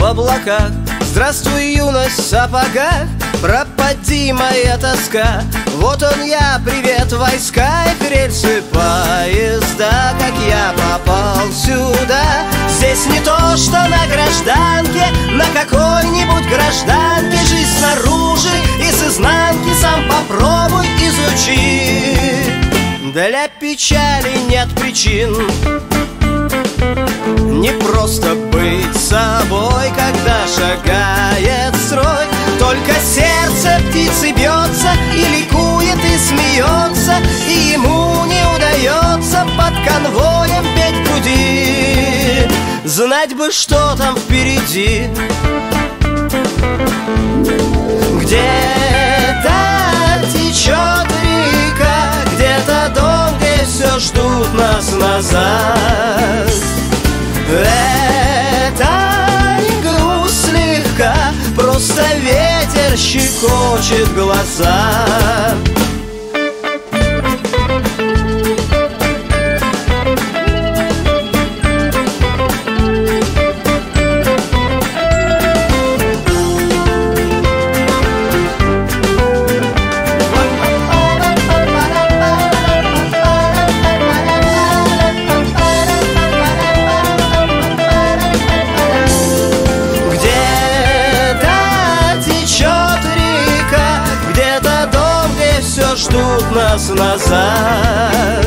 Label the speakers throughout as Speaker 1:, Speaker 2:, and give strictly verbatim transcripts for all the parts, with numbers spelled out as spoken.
Speaker 1: облаках. Здравствуй, юность в сапогах, пропади моя тоска. Вот он я, привет, войска и рельсы поезда. Как я попал сюда? Здесь не то, что на гражданке, на какой-нибудь гражданке. Жизнь снаружи и с изнанки сам попробуй изучи. Для печали нет причин. Не просто быть собой, когда шагает строй. Только сердце птицы бьется и ликует, и смеется, и ему не удается под конвоем петь в груди. Знать бы, что там впереди. Где-то течет река, где-то дом, где все ждут нас назад. Это не грусть слегка, просто ветер щекочет глаза. Ждут нас назад.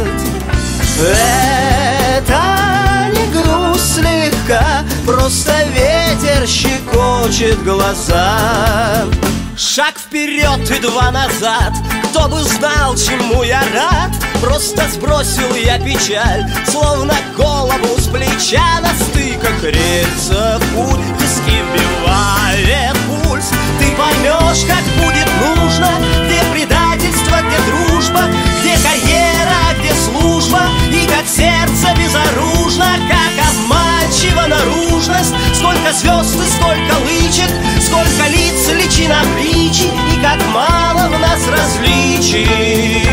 Speaker 1: Это не грусть слегка, просто ветер щекочет глаза. Шаг вперед и два назад, кто бы знал, чему я рад. Просто сбросил я печаль, словно голову с плеча. На стыках рельсов путь, виски вбивает пульс. Ты поймешь, как будет нужно, где предательство, где дружба, где карьера, где служба, и как сердце безоружно, как обманчива наружность. Сколько звезд и сколько лычек, сколько лиц, личин обличий, и как мало в нас различий.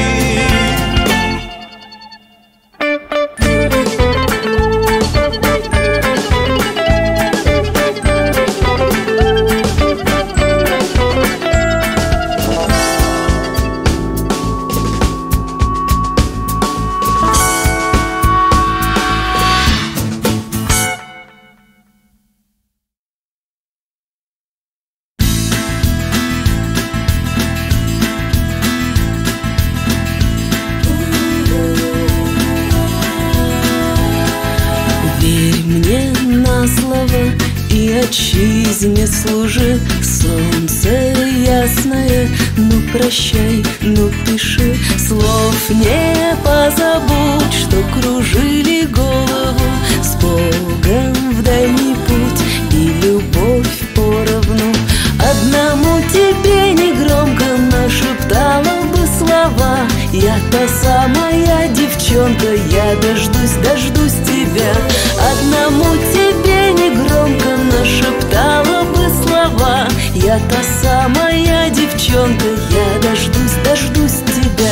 Speaker 2: Отчизне служи, солнце ясное, ну прощай, ну пиши. Слов не позабудь, что кружили голову. С Богом в дальний путь и любовь поровну. Одному тебе негромко нашептала бы слова. Я та самая девчонка, я дождусь, дождусь тебя. Одному тебе негромко нашептала бы слова. Я та самая девчонка, я дождусь, дождусь тебя.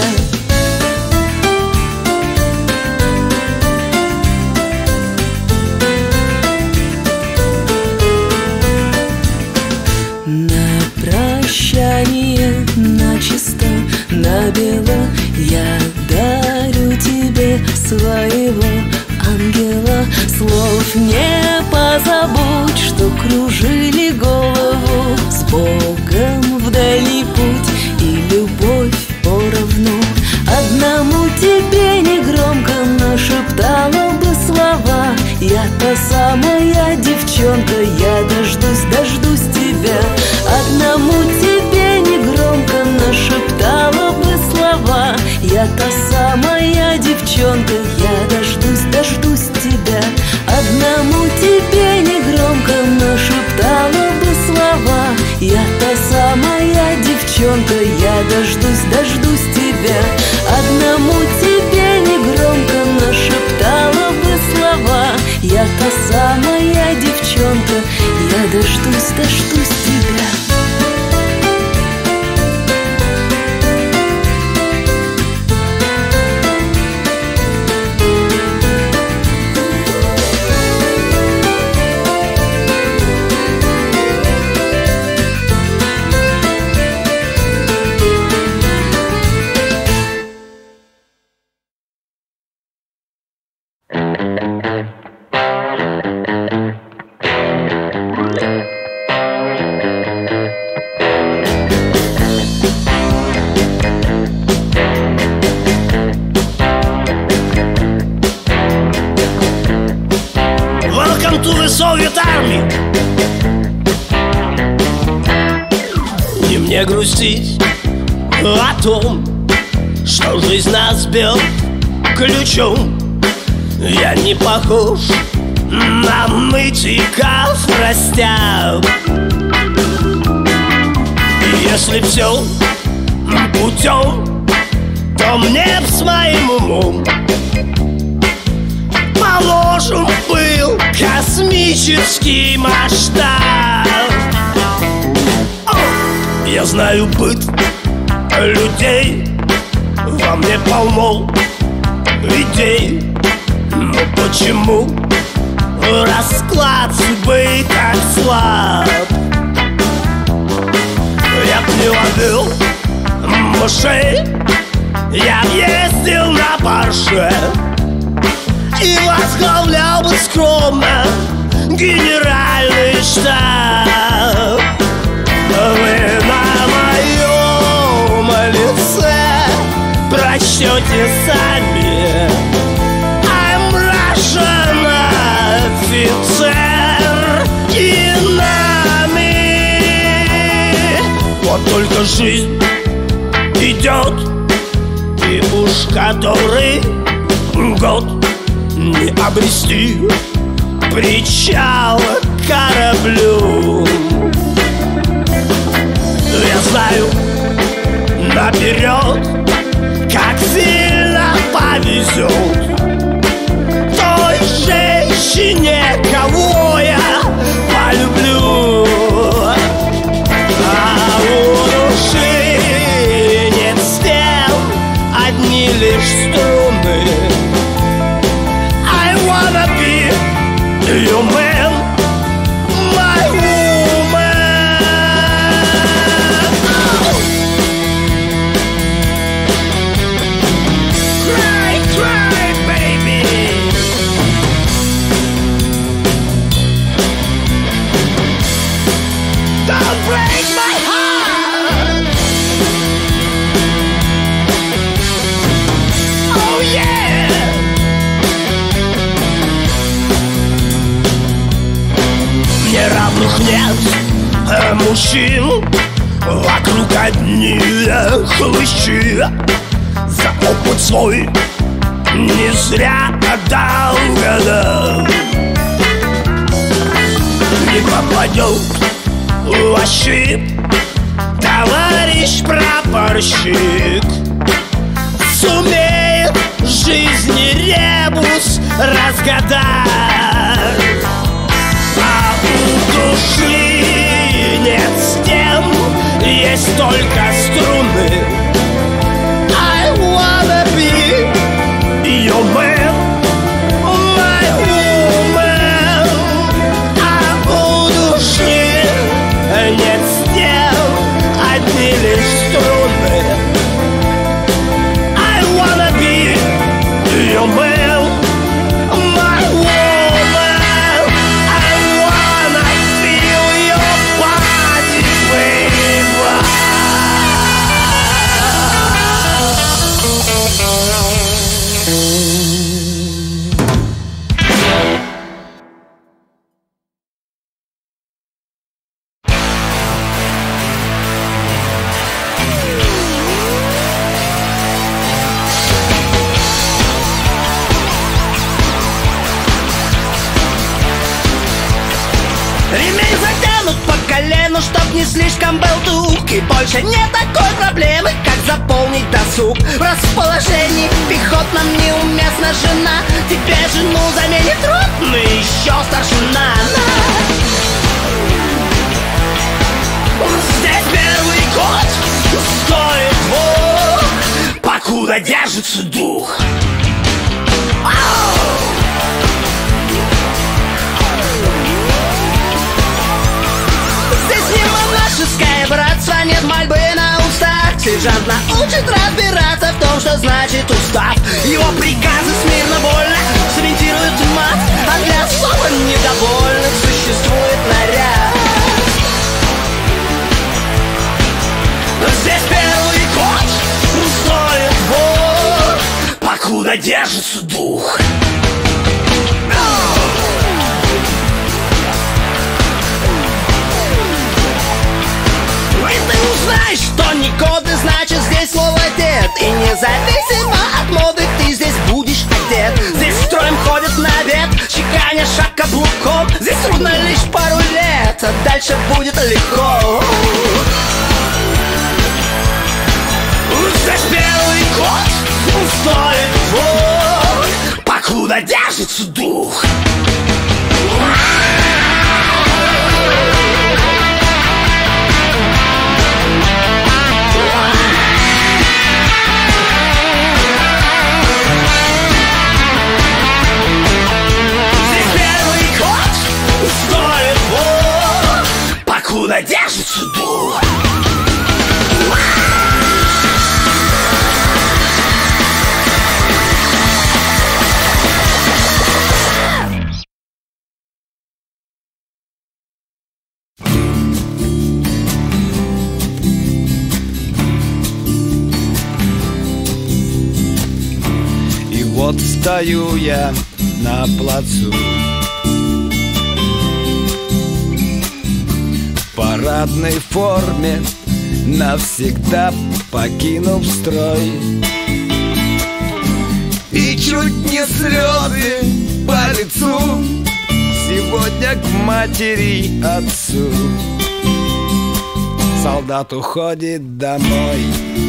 Speaker 2: На прощание, начисто, набело я дарю тебе своего ангела. Слов не позабудь, что кружили голову. С Богом в дальний путь и любовь поровну. Одному тебе негромко нашептала бы слова. Я та самая девчонка, я дождусь, дождусь тебя. Одному тебе негромко нашептала бы слова. Я та самая девчонка, я дождусь, дождусь тебя. Одному тебе негромко нашептала бы слова. Я та самая девчонка, я дождусь, дождусь тебя. Одному тебе негромко нашептала бы слова. Я та самая девчонка, я дождусь, дождусь тебя.
Speaker 1: нами. Не мне грустить о том, что жизнь нас бьет ключом. Я не похож на нытиков растяг. Если все путем, то мне б с моим умом положен был космический масштаб. Я знаю быт людей, во мне полно идей. Но почему расклад судьбы так слаб? Я б не ловил мышей, я б ездил на Порше и возглавлял бы скромно генеральный штаб. Вы на моем лице прочтете сами: I'm Russian офицер и нами. Вот только жизнь идет, и уж который год не обрести причал к кораблю. Я знаю наперед, как сильно повезет той женщине, кого я полюблю. А у души нет стен, одни лишь струны. I wanna be your man, my woman. Cry, cry, baby. Don't break my heart. Oh yeah. Мне равных нет а мужчин, вокруг одни хлыщи. За опыт свой не зря отдал года. Не попадет в ощип товарищ прапорщик, сумеет жизни ребус разгадать. А у души нет стен, есть только струны. I wanna be your man, my woman. А у души нет стен, одни лишь струны. I wanna be your man, my woman. I wanna feel your body, baby. Ремень затянут по колену, чтоб не слишком был тук. И больше нет такой проблемы, как заполнить досуг. В расположении пехотном неуместна жена. Тебе жену заменит ротный, еще старшина. Здесь первый год стоит двух, покуда держится дух. Здесь не монашеское братство, нет мольбы на устах. Сержант научит разбираться в том, что значит устав. Его приказы смирно больно цементируют мат, а для особо недовольных существует наряд. Здесь первый год стоит двух, покуда держится дух. Узнай, что не коды, значит здесь слово дед. И независимо от моды ты здесь будешь одет. Здесь строем ходят на обед, чеканя шаг каблуком. Здесь трудно лишь пару лет, а дальше будет легко. Здесь первый год стоит двух, покуда держится дух. Здесь первый год стоит двух, покуда держится дух.
Speaker 3: Вот стою я на плацу, в парадной форме, навсегда покинув строй. И чуть не слезы по лицу сегодня к матери, отцу. Солдат уходит домой.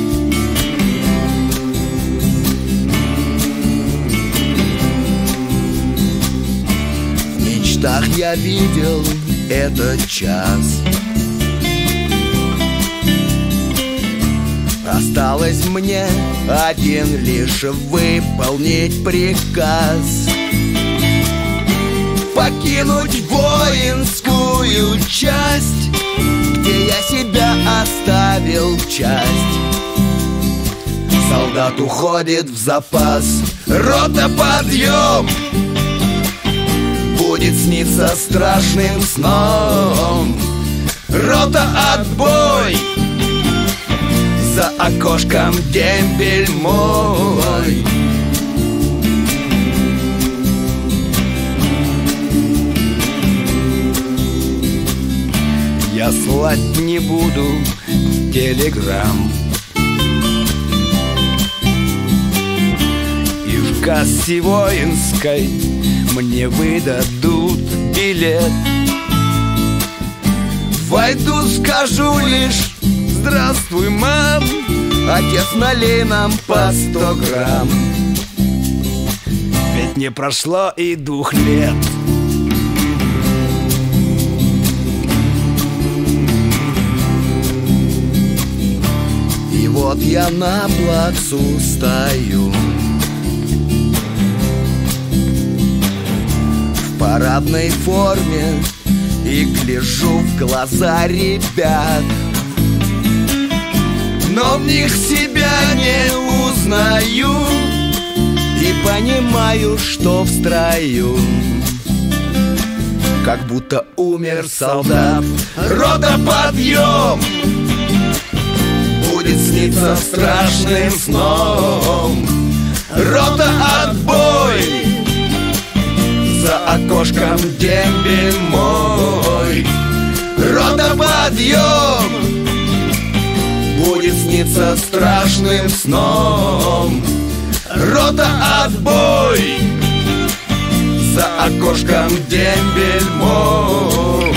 Speaker 3: В мечтах я видел этот час. Осталось мне один лишь выполнить приказ, покинуть воинскую часть, где я себя оставил часть. Солдат уходит в запас. Рота, подъем! Будет сниться страшным сном. Рота, отбой! За окошком дембель мой. Я слать не буду телеграмм, и в кассе воинской мне выдадут билет. Войду, скажу лишь: здравствуй, мам, отец, налей нам по сто грамм. Ведь не прошло и двух лет. И вот я на плацу стою, в парадной форме, и гляжу в глаза ребят, но в них себя не узнаю и понимаю, что в строю как будто умер солдат. Рота, подъем! Будет сниться страшным сном. Рота, отбой! За окошком дембель мой. Рота, подъем! Будет сниться страшным сном. Рота, отбой! За окошком дембель мой.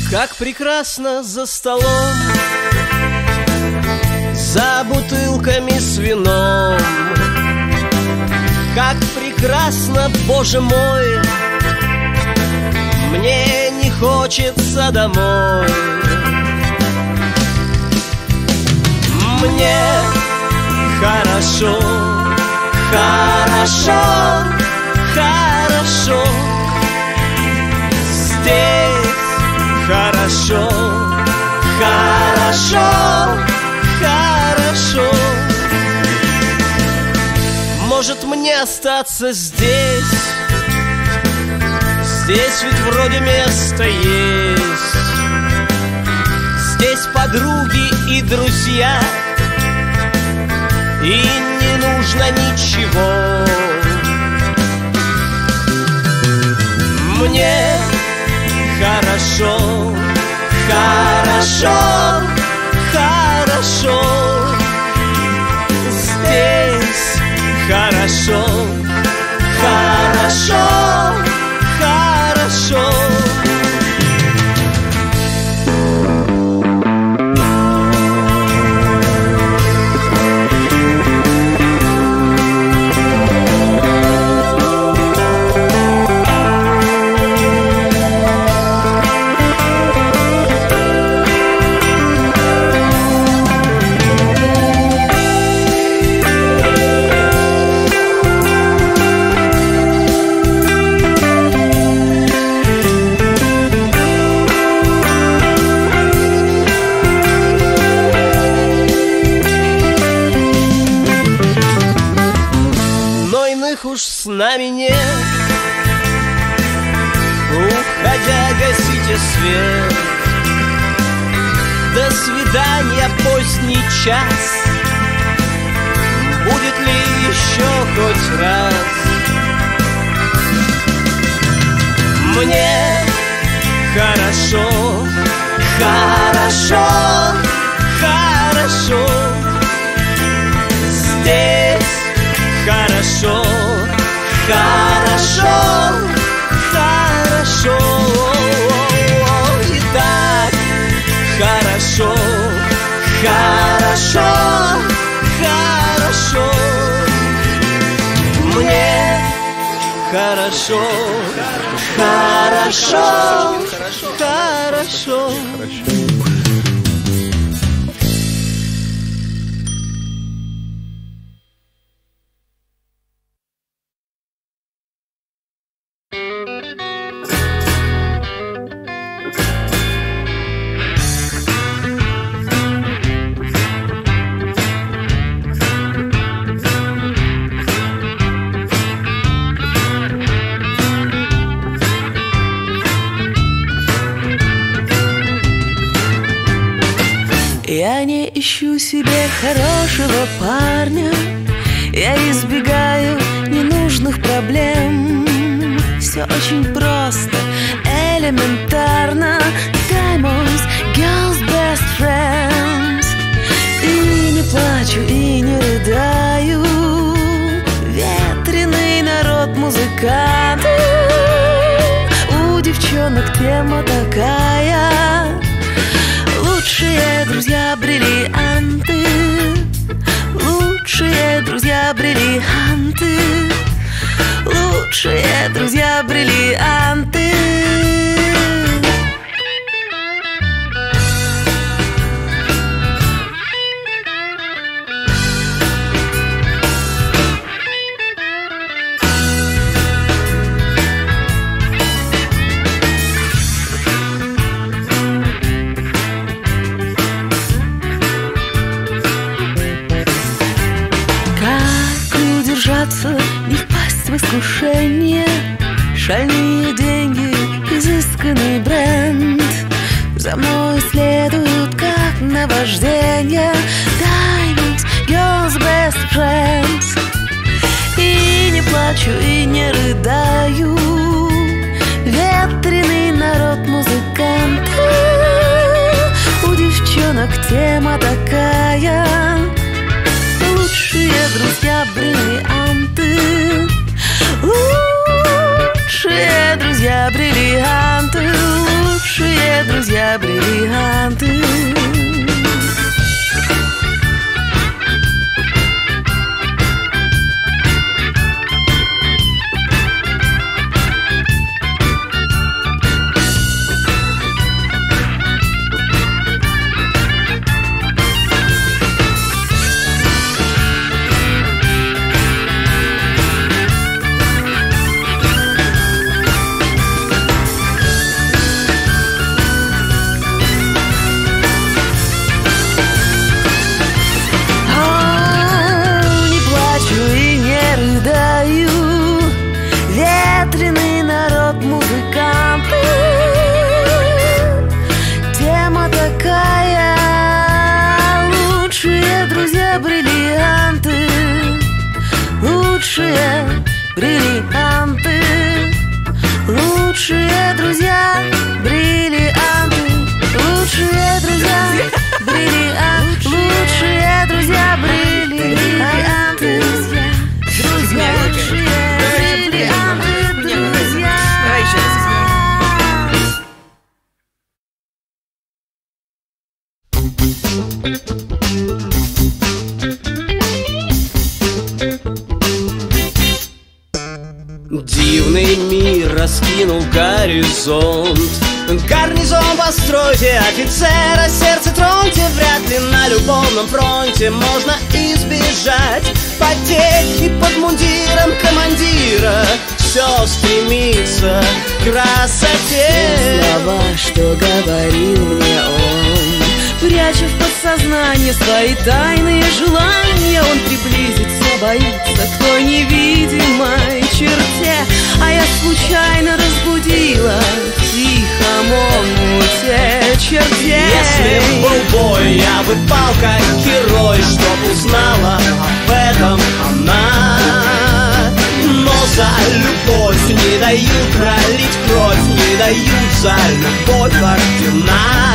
Speaker 1: Как прекрасно за столом, за бутылками с вином. Как прекрасно, Боже мой, мне не хочется домой. Мне хорошо, хорошо, хорошо. Здесь хорошо, хорошо, хорошо. Может мне остаться здесь? Здесь ведь вроде место есть. Здесь подруги и друзья, и не нужно ничего. Мне хорошо, хорошо, хорошо. Здесь хорошо, хорошо, хорошо. Уж с нами нет. Уходя, гасите свет. До свидания, поздний час. Будет ли еще хоть раз? Мне хорошо, хорошо, хорошо. Здесь хорошо, хорошо, хорошо. И так хорошо, хорошо, хорошо. Мне хорошо, хорошо, хорошо.
Speaker 2: Я не ищу себе хорошего парня, я избегаю ненужных проблем. Все очень просто, элементарно. Diamonds, girls best friends. И не плачу, и не рыдаю. Ветреный народ, музыканты. У девчонок тема такая. Лучшие друзья бриллианты, лучшие друзья бриллианты, лучшие друзья бриллианты. Не впасть в искушение, шальные деньги, изысканный бренд. За мной следуют как наваждение. Diamonds, girls best friends. И не плачу, и не рыдаю. Ветреный народ, музыканты. У девчонок тема такая. Лучшие друзья бриллианты, лучшие друзья бриллианты, лучшие друзья бриллианты. Ветреный народ, музыканты. Тема такая: лучшие друзья бриллианты. Лучшие бриллианты. Лучшие друзья бриллианты. Лучшие друзья бриллианты. Лучшие друзья бриллианты. Друзья лучшие.
Speaker 1: Дивный мир раскинул горизонт. Гарнизон постройте, офицера сердце троньте. Вряд ли на любовном фронте можно избежать потерь. И под мундиром командира все стремится к красоте.
Speaker 2: Те слова, что говорил мне он, пряча в подсознание свои тайные желания, он приблизиться боится к той невидимой черте. А я случайно разбудила в тихом омуте чертей.
Speaker 1: Если б был бой, я бы пал как герой, чтоб узнала об этом она. Но за любовь не дают пролить кровь, не дают за любовь ордена.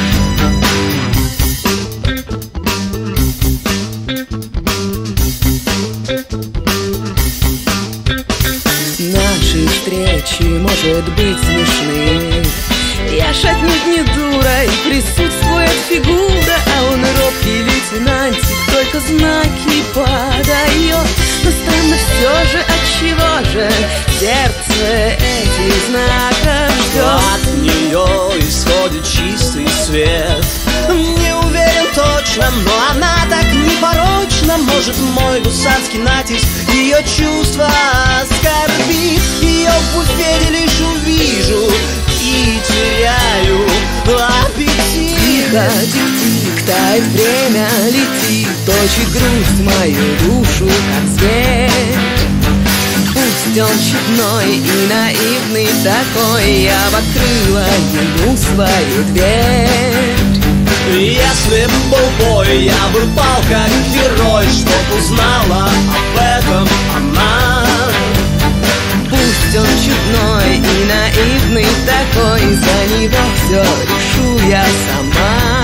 Speaker 2: Наши встречи, может быть, смешны. Я ж отнюдь не дура, и присутствует фигура, а он робкий лейтенантик, только знаки подает. Но странно все же, отчего же сердце этих знаков ждет.
Speaker 1: От нее исходит чистый свет. Не уверен точно, но она так непорочна. Может, мой гусарский натиск ее чувства оскорбит. Ее в буфете лишь увижу и теряю аппетит.
Speaker 2: Тихо, тик-тик, тает время, летит, точит грусть мою душу, как зверь. Пусть он чудной и наивный такой, я бы открыла ему свою дверь.
Speaker 1: Если б был бой, я бы пал как герой, чтоб узнала об этом она.
Speaker 2: Пусть он чудной и наивный такой, за него все решу я сама.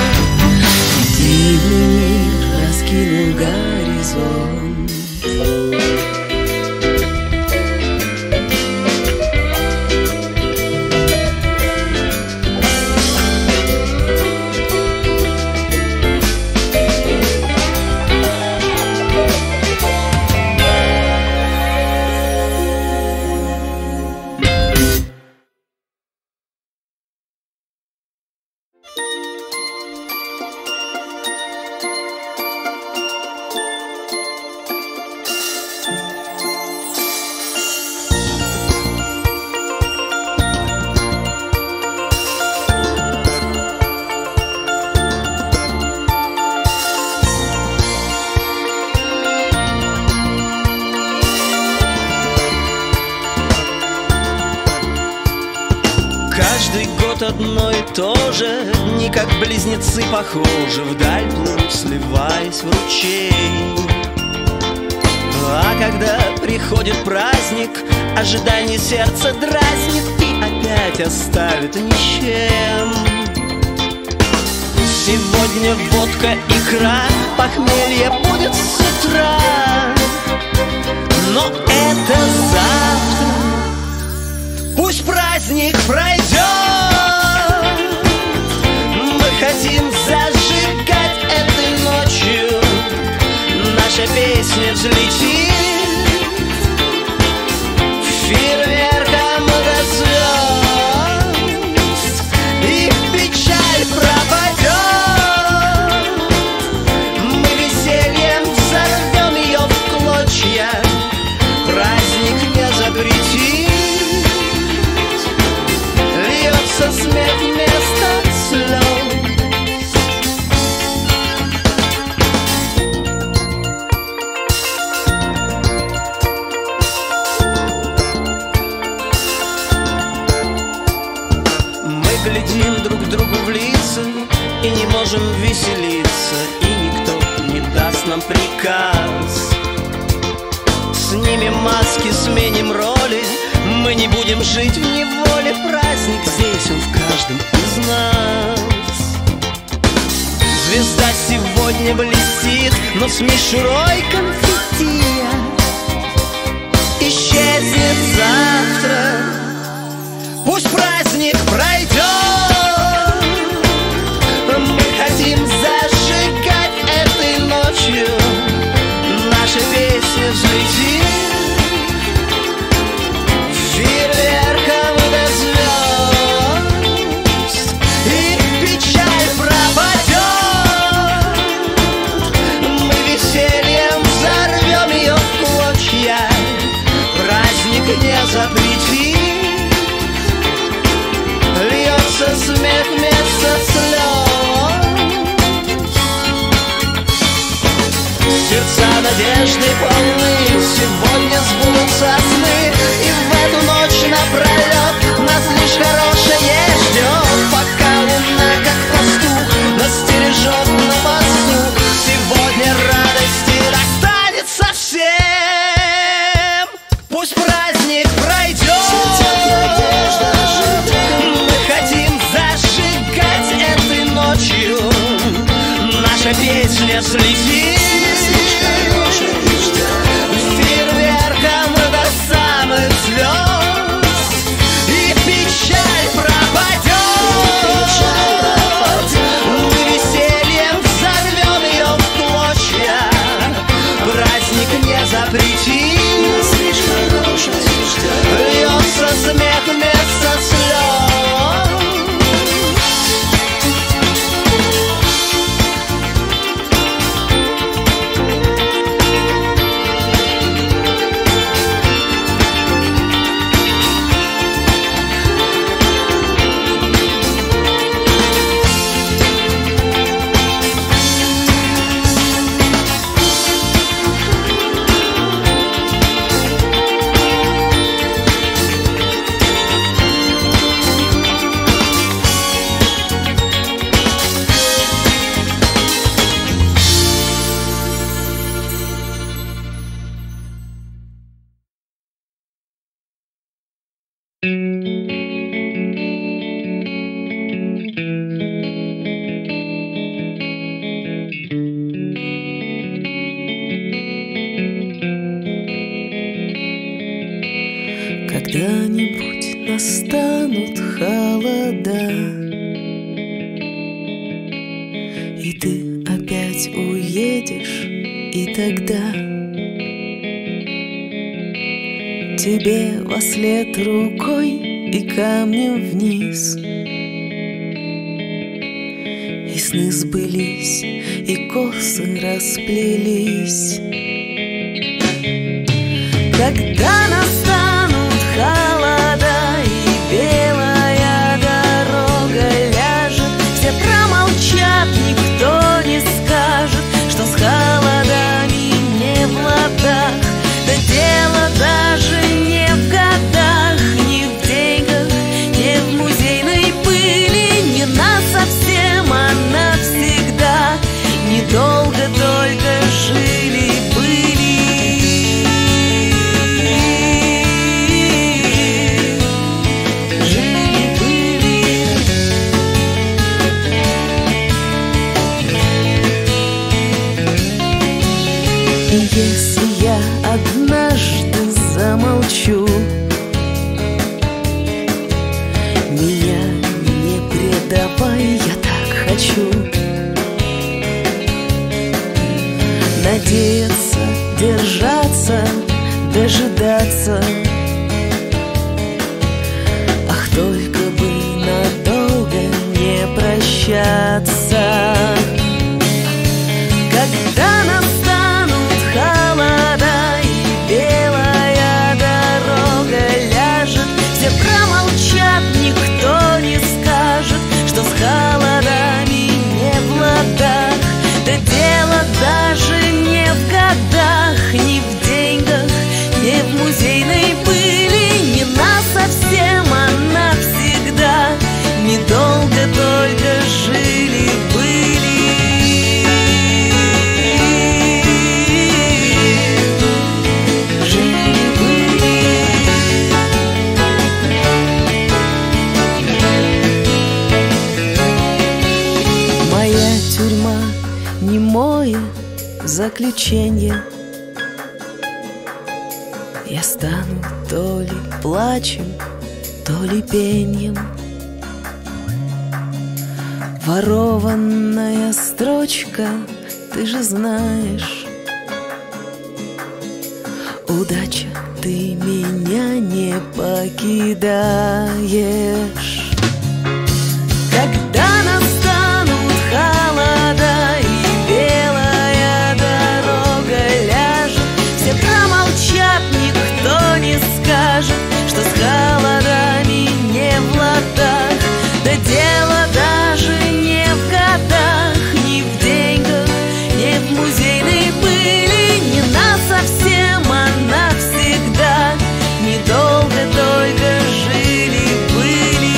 Speaker 2: Дивный мир раскинул горизонт.
Speaker 1: Каждый год одно и то же, не как близнецы похожи, вдаль плывут, сливаясь в ручей. А когда приходит праздник, ожидание сердца дразнит и опять оставит ни с чем. Сегодня водка, икра, похмелье будет с утра, но это завтра. Пусть праздник пройдет. глядим друг другу в лица и не можем веселиться, и никто не даст нам приказ. Снимем маски, сменим роли, мы не будем жить в неволе. Праздник здесь, он в каждом из нас. Звезда сегодня блестит, но с мишурой конфетти исчезнет завтра. Пусть праздник пройдет. Мы хотим зажигать этой ночью, наша песня взлетит фейерверком до звезд, и печаль пропадет. Мы весельем взорвем ее в клочья, праздник не запретит. Льется смех вместо слез, сердца надежды полны, сегодня сбудутся сны, и в эту ночь напролет нас лишь хорошее ждет. Пока луна, как пастух, нас стережет на посту, сегодня радости достанется всем. Пусть праздник пройдет. Наша песня взлетит фейерверком до самых звезд, и печаль пропадет. Мы весельем взорвем ее в клочья, праздник не запретит. Льется смех вместо слез.
Speaker 2: Когда-нибудь настанут холода, и ты опять уедешь, и тогда тебе вослед рукой и камнем вниз. И сны сбылись, и косы расплелись. Когда настанут холода и белая дорога ляжет, все промолчат, никто не скажет, что с холодами не в ладах. Да дело даже не в годах, не в деньгах, не в музейной пыли, не насовсем, а навсегда. Недолго только жили-были. Если я однажды замолчу, меня не предавай, я так хочу надеяться, держаться, дожидаться. Ах, только бы надолго не прощаться. Когда настанут холода и белая дорога ляжет, все промолчат, никто не скажет, что с холодами не в ладах. Да дело даже не в годах, не в деньгах, не в музейной пыли. заключенье. Я стану то ли плачем, то ли пеньем. Ворованная строчка, ты же знаешь. Удача, ты меня не покидаешь. Когда настанут холода и белая дорога ляжет, все промолчат, никто не скажет, что с холодами не в ладах. Да дело даже не в годах, не в деньгах, не в музейной пыли, не насовсем, а навсегда. Недолго только жили-были.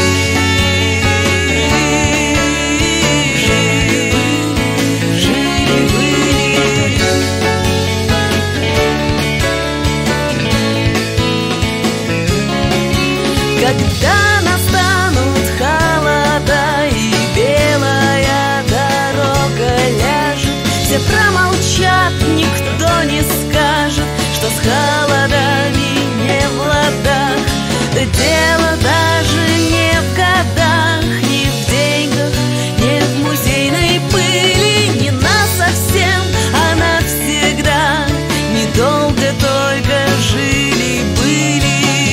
Speaker 2: Когда настанут холода и белая дорога ляжет, все промолчат, никто не скажет, что с холодами не в ладах. Да дело даже не в годах, не в деньгах, не в музейной пыли, не насовсем, а навсегда. Недолго только жили-были.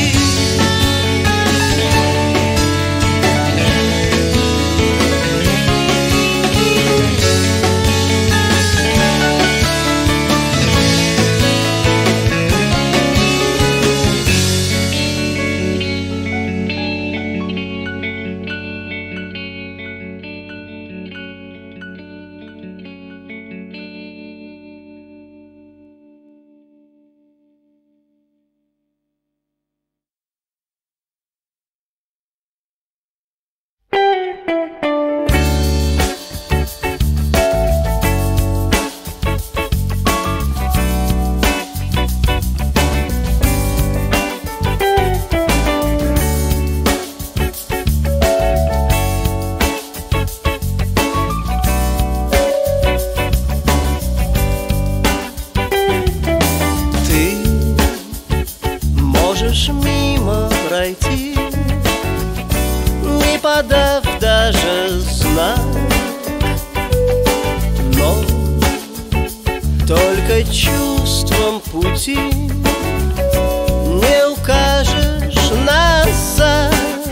Speaker 1: Мимо пройти, не подав даже знак, но только чувством пути не укажешь назад.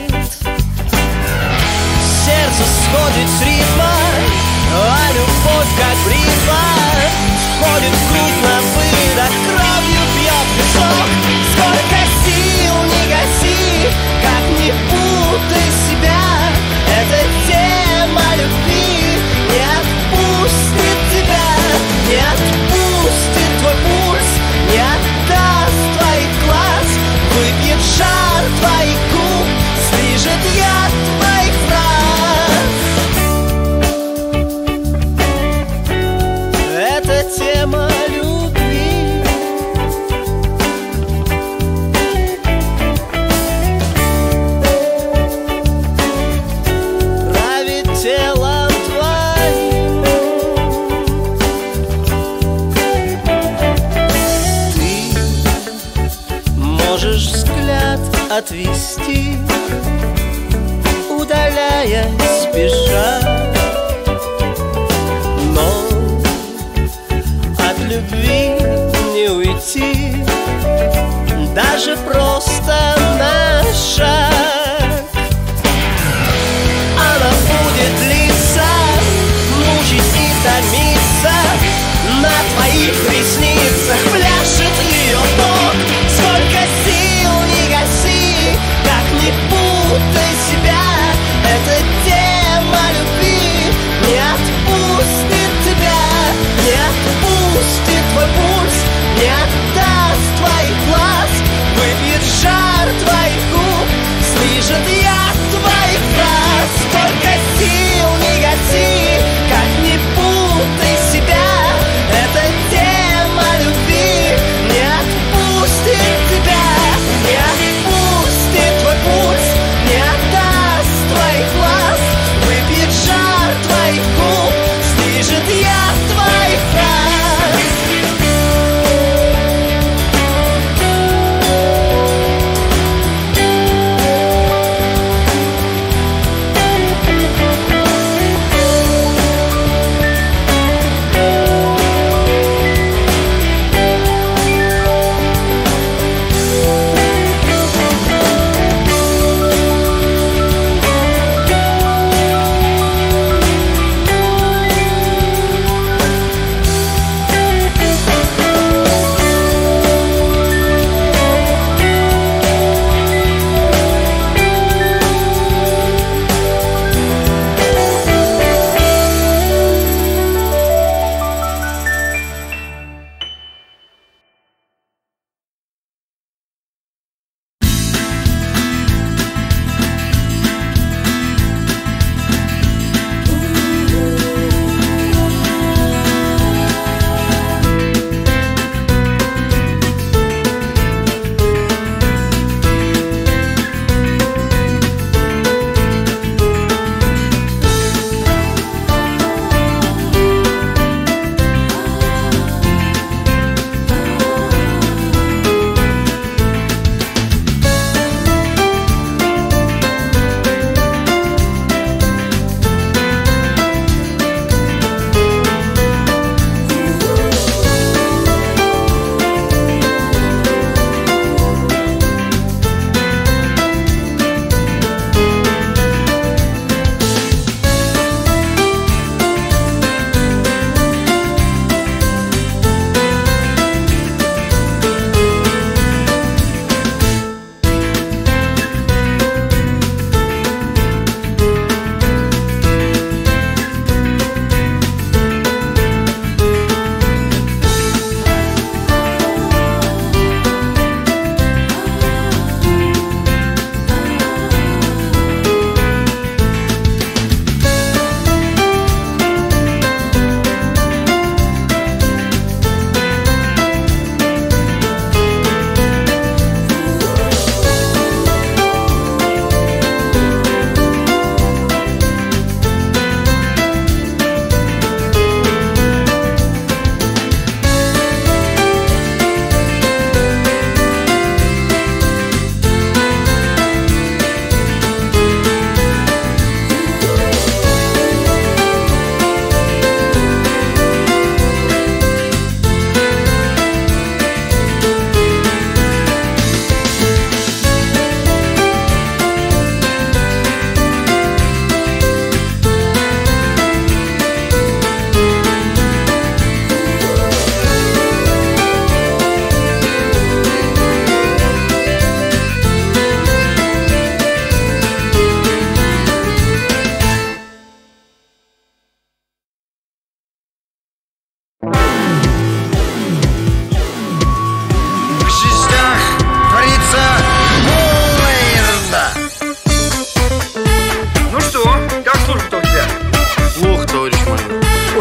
Speaker 1: Сердце сходит с ритма, а любовь как бритва входит в грудь на выдох, кровью бьет песок. Сколько сил не гаси, как не путай себя, эта тема любви не отпустит тебя, не отпустит твой пульс, не отдаст твоих глаз, выпьет жар твоих губ, стрижет яд твоих фраз. Это тема любви. Правит телом твоим. Ты можешь взгляд отвести, удаляясь, спеша, но от любви не уйти, даже просто на шаг. Она будет длиться, мучить и томиться, на твоих ресницах пляшет ее ток. Сколько сил не гаси, как не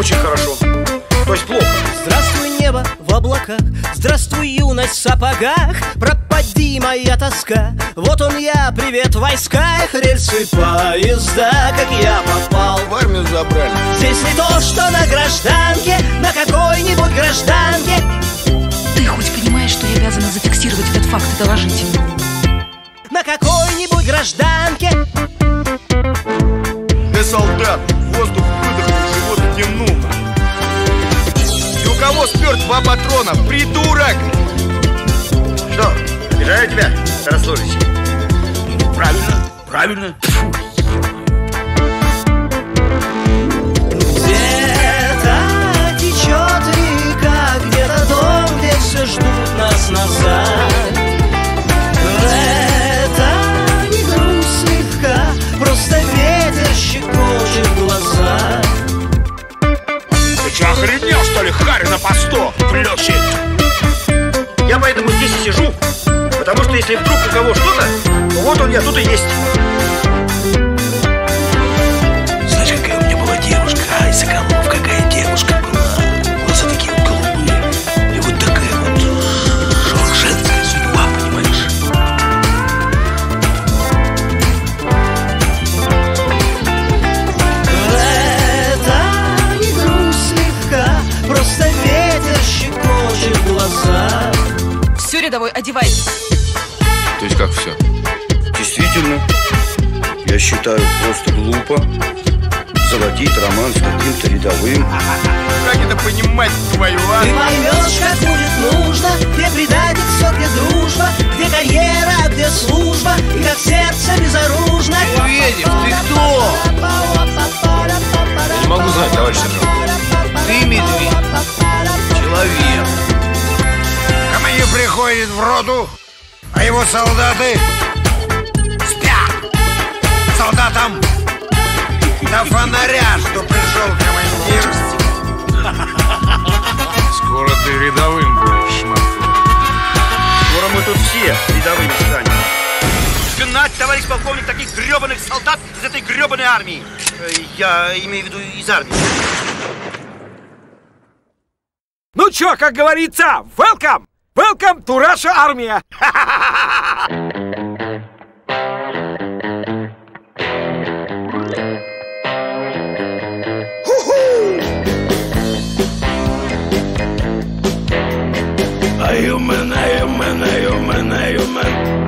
Speaker 4: очень хорошо. То есть плохо.
Speaker 1: Здравствуй, небо в облаках, здравствуй, юность в сапогах. Пропади моя тоска, вот он я, привет в войсках. Рельсы поезда, как я попал
Speaker 4: В армию забрали.
Speaker 1: Здесь не то, что на гражданке, на какой-нибудь гражданке.
Speaker 2: Ты хоть понимаешь, что я обязана зафиксировать этот факт и доложить?
Speaker 1: На какой-нибудь гражданке.
Speaker 4: Ты солдат, воздух выдохнул, живот втянул. И у кого сперт два патрона? Придурок!
Speaker 5: Что, обижаю тебя, старослужащий? Правильно, правильно.
Speaker 1: Где-то течет река, где-то дом, где все ждут нас назад. Это не грусть слегка, просто ветер щекочет глаза.
Speaker 5: Ты что, охренел, что ли, харь на посту? Плющит. Я поэтому здесь и сижу, потому что если вдруг у кого что-то, то вот он я, тут и есть. Знаешь, какая у меня была девушка? Ай, Соколов, какая девушка была. Глаза такие вот голубые. И вот такая вот женская судьба, понимаешь?
Speaker 1: Это не грусть слегка, просто ветер щекочет глаза.
Speaker 2: Все, рядовой, одевайся.
Speaker 4: То есть как все?
Speaker 5: Действительно, я считаю просто глупо заводить роман с каким-то рядовым.
Speaker 4: Как это понимать, твою, а?
Speaker 1: Ты поймешь, как будет нужно, где предательство, где дружба, где карьера, где служба, и как сердце безоружно.
Speaker 4: Медведев, ты кто?
Speaker 3: Я не могу знать, товарищ сержант.
Speaker 4: Ты медведь. Человек.
Speaker 6: Командир приходит в роту, а его солдаты спят. Солдатам до фонаря, что пришел командир.
Speaker 3: Скоро ты рядовым будешь, шматфу.
Speaker 5: Скоро мы тут все рядовыми станем. Гнать, товарищ полковник, таких гребаных солдат из этой гребаной армии. Э, Я имею в виду из армии.
Speaker 7: Ну чё, как говорится, welcome! Welcome to Russia армия!
Speaker 5: Аюмен, аюмен, аюмен, аюмен.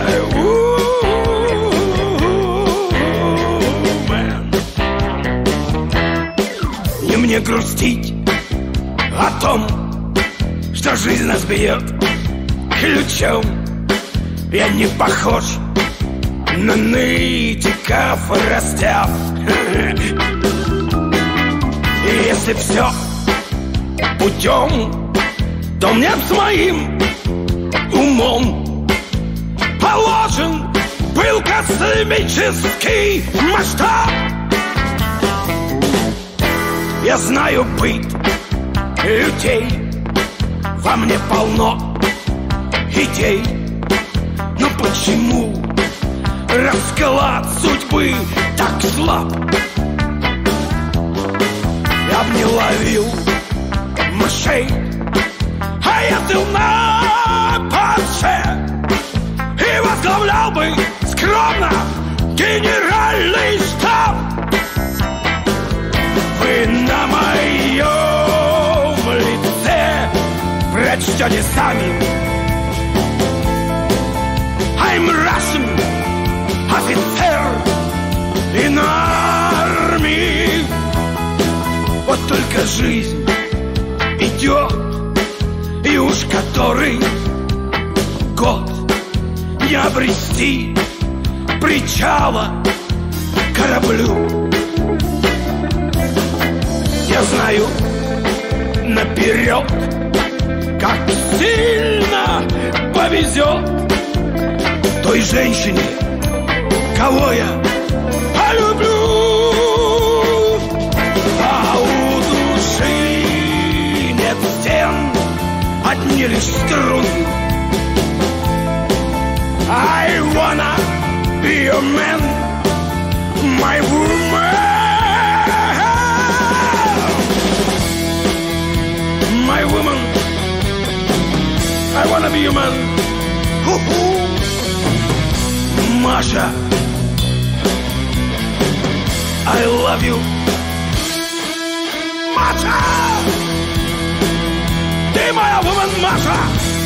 Speaker 5: Не мне грустить о том, что жизнь нас бьет ключом. Я не похож на нытиков растяв. И если все путем, то мне с моим умом положен был космический масштаб. Я знаю быт людей, во мне полно идей. Но почему расклад судьбы так слаб? Я б не ловил мышей, а ездил на Порше и возглавлял бы скромно генеральный штаб. Вы на моем лице прочтете сами. I'm Russian офицер in армии. Вот только жизнь идет, и уж который год не обрести причала кораблю. Я знаю наперед, как сильно повезет той женщине, кого я полюблю. А у души нет стен, одни лишь струны. I wanna be your man, my woman.
Speaker 8: wanna be your man. Masha, I love you. Masha, be my woman, Masha.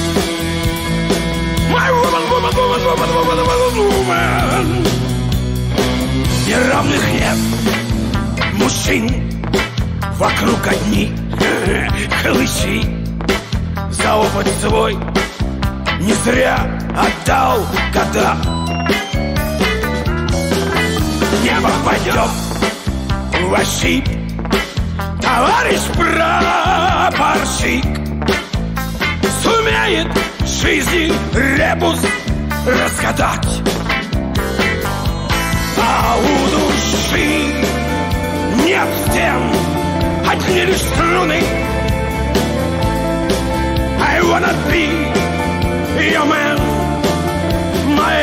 Speaker 8: My woman, woman, woman, woman, woman, woman, woman. Неравных нет мужчин, вокруг одни хлыщи. За опыт свой не зря отдал года. Не попадет в ощипь товарищ прапорщик. Сумеет жизни ребус разгадать. А у души нет стен, одни лишь струны. I wanna be your man, my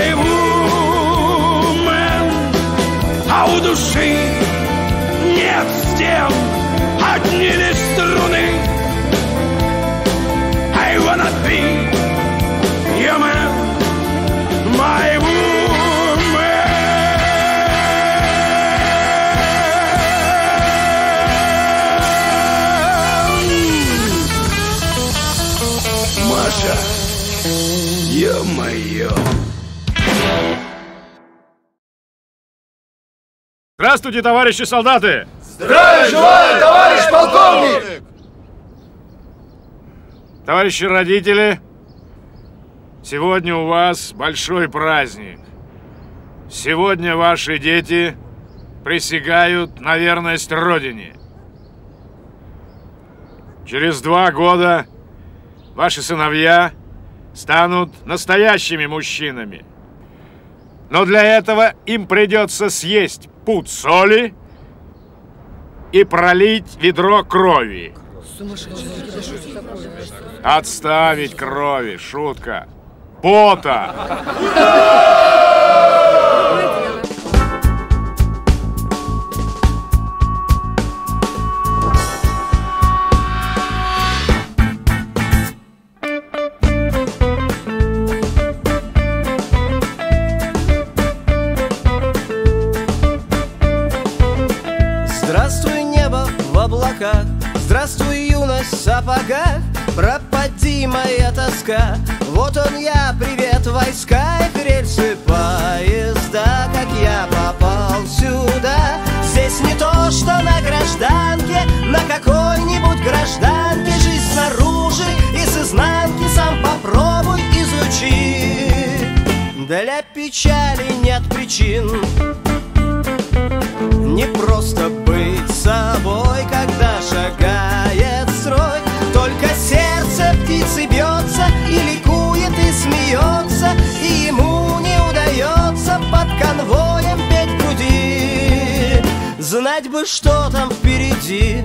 Speaker 8: woman. А у души нет стен, одни лишь струны. I wanna be your man, my woman. Маша, ё-моё.
Speaker 9: Здравствуйте, товарищи солдаты!
Speaker 3: Здравия желаю, товарищ полковник!
Speaker 9: Товарищи родители, сегодня у вас большой праздник. Сегодня ваши дети присягают на верность Родине. Через два года ваши сыновья станут настоящими мужчинами. Но для этого им придется съесть пуд соли и пролить ведро крови. Отставить крови, шутка. Пота.
Speaker 1: Здравствуй, небо в облаках, здравствуй, юность в сапогах. Пропади моя тоска, вот он я, привет, войска. Их рельсы поезда, как я попал сюда. Здесь не то, что на гражданке, на какой-нибудь гражданке. Жизнь снаружи и с изнанки сам попробуй изучи. Для печали нет причин, не просто быть собой, когда шагает строй. Только сердце птицы бьется и ликует, и смеется, и ему не удается под конвоем петь в груди. Знать бы, что там впереди.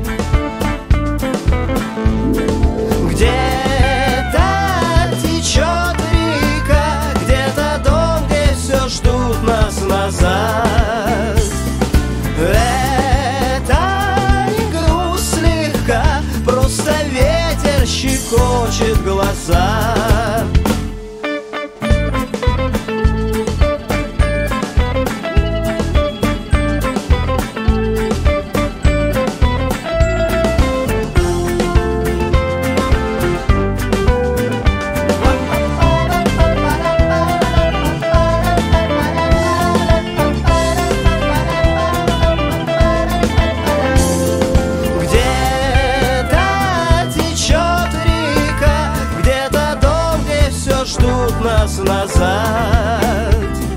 Speaker 1: Где-то течет река, где-то дом, где все ждут нас назад. Это не грусть слегка, просто ветер щекочет глаза. Нас назад.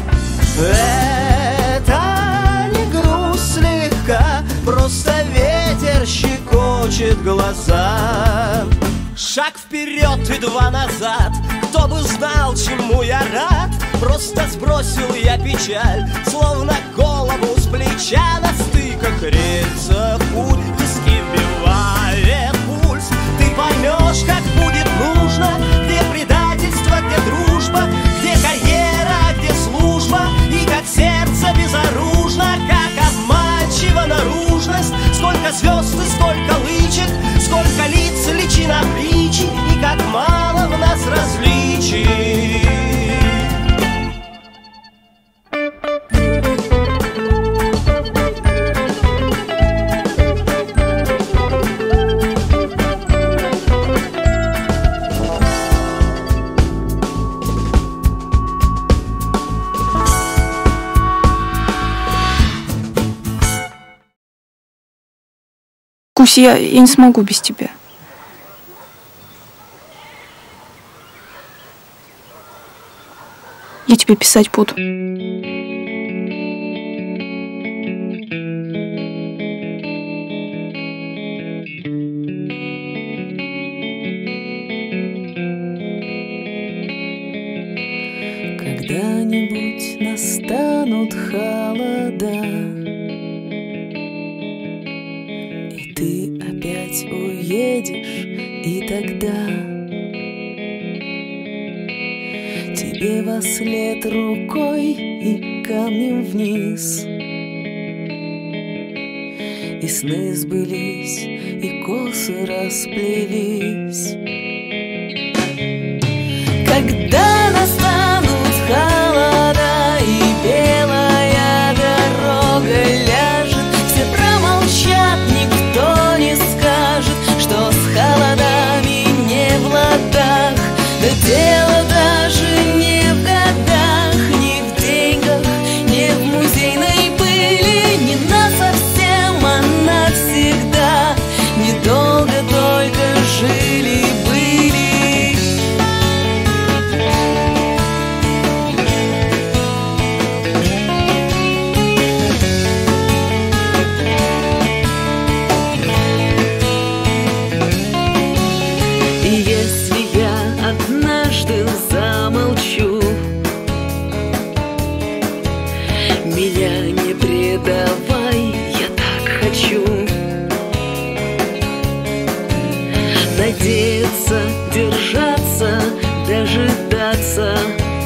Speaker 1: Это не грусть слегка, просто ветер щекочет глаза. Шаг вперед и два назад, кто бы знал, чему я рад. Просто сбросил я печаль, словно голову с плеча. На стыках рельсов пуль, виски вбивает пульс. Ты поймешь, как будет нужно, где предательство, где дружба, где карьера, где служба, и как сердце безоружно, как обманчива наружность. Сколько звезд и сколько лычек, сколько лиц, личина притчи, и как мало в нас различий.
Speaker 10: Кусь, я, я не смогу без тебя. Я тебе писать буду.
Speaker 2: Когда-нибудь настанут холода, и ты опять уедешь, и тогда тебе вослед рукой и камнем вниз. И сны сбылись, и косы расплелись. Когда настанут холода и белая дорога ляжет, все промолчат, никто не скажет, что с холодами не в ладах. Да дело даже не в годах, не в деньгах, не в музейной пыли, не насовсем, а навсегда. Недолго только жили-были. Замолчу, меня не предавай, я так хочу надеяться, держаться, дожидаться.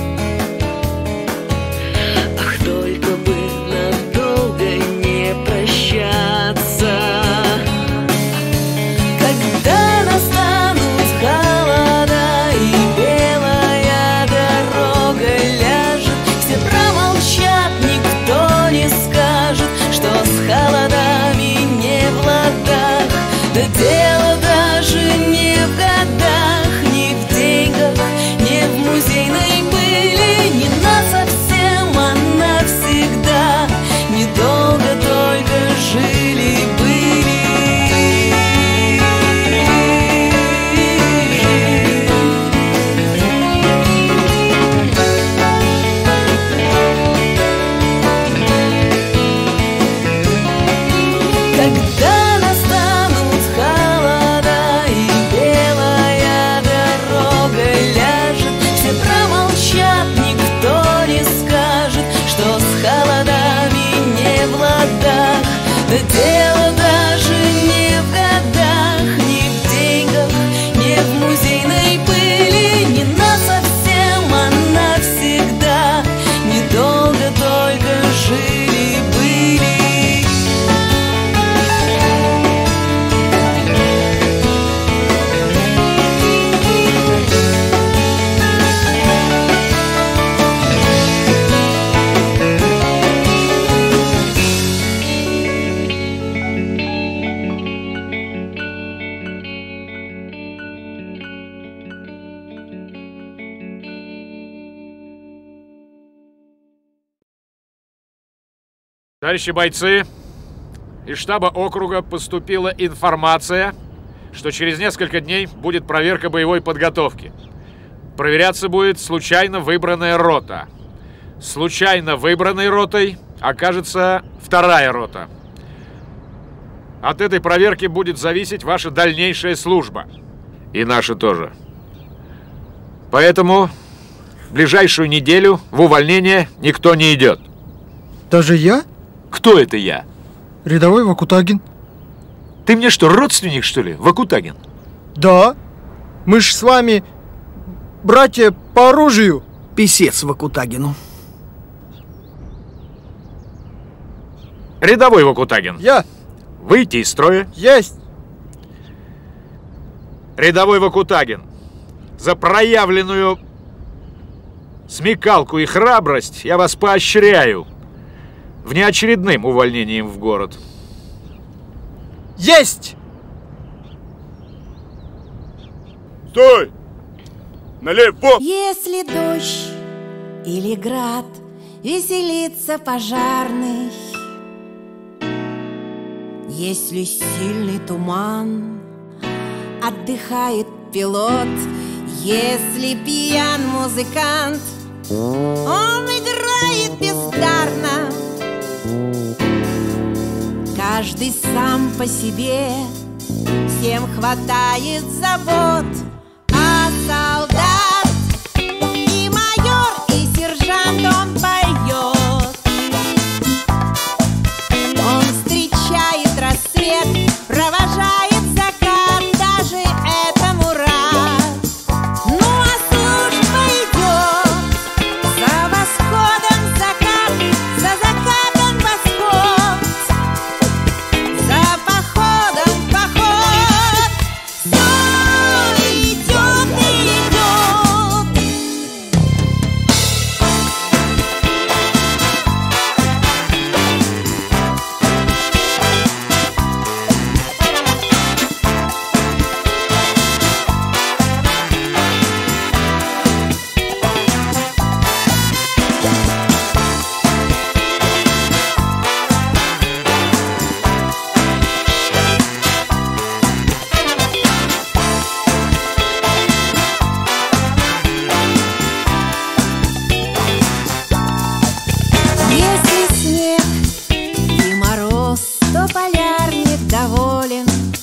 Speaker 2: Ах, только бы надолго не прощаться. Когда настанут холода и белая дорога ляжет, все промолчат, никто не скажет, что с холодами не в ладах. Да дело даже не в годах, не в деньгах, не в музейной пыли, не насовсем, а навсегда. Недолго только жили-были. Когда настанут холода и белая дорога ляжет, все промолчат, никто не скажет, что с холодами не в ладах. Да дело даже не в годах, не в деньгах, не в музейной пыли, не насовсем, а навсегда. Недолго только жили-были.
Speaker 9: Товарищи бойцы, из штаба округа поступила информация, что через несколько дней будет проверка боевой подготовки. Проверяться будет случайно выбранная рота. Случайно выбранной ротой окажется вторая рота. От этой проверки будет зависеть ваша дальнейшая служба. И наша тоже. Поэтому в ближайшую неделю в увольнение никто не идет.
Speaker 11: Даже я?
Speaker 9: Кто это я?
Speaker 11: Рядовой Вакутагин.
Speaker 9: Ты мне что, родственник, что ли, Вакутагин?
Speaker 11: Да. Мы ж с вами братья по оружию.
Speaker 12: Писец Вакутагину.
Speaker 9: Рядовой Вакутагин.
Speaker 11: Я.
Speaker 9: Выйти из строя.
Speaker 11: Есть.
Speaker 9: Рядовой Вакутагин, за проявленную смекалку и храбрость я вас поощряю внеочередным увольнением в город.
Speaker 11: Есть!
Speaker 4: Стой! Налево!
Speaker 13: Если дождь или град, веселится пожарный, Если сильный туман, отдыхает пилот. Если пьян музыкант, он играет бездарно. Каждый сам по себе, всем хватает забот. А солдат и майор, и сержант, он поет. Он встречает рассвет, провожает закат, даже этому рад. Ну а служба идет, за восходом закат, за закатом восход, за походом поход. Все идет и идет. Если снег и мороз, то полярник доволен.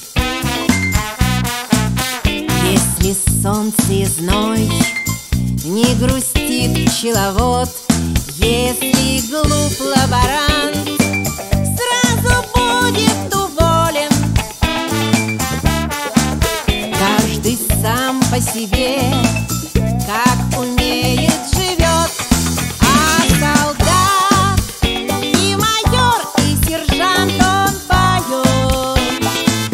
Speaker 13: Если солнце и зной, не грустит пчеловод. Если глуп лаборант, сразу будет уволен. Каждый сам по себе, как умеет, живет. А солдат и майор, и сержант, он поет.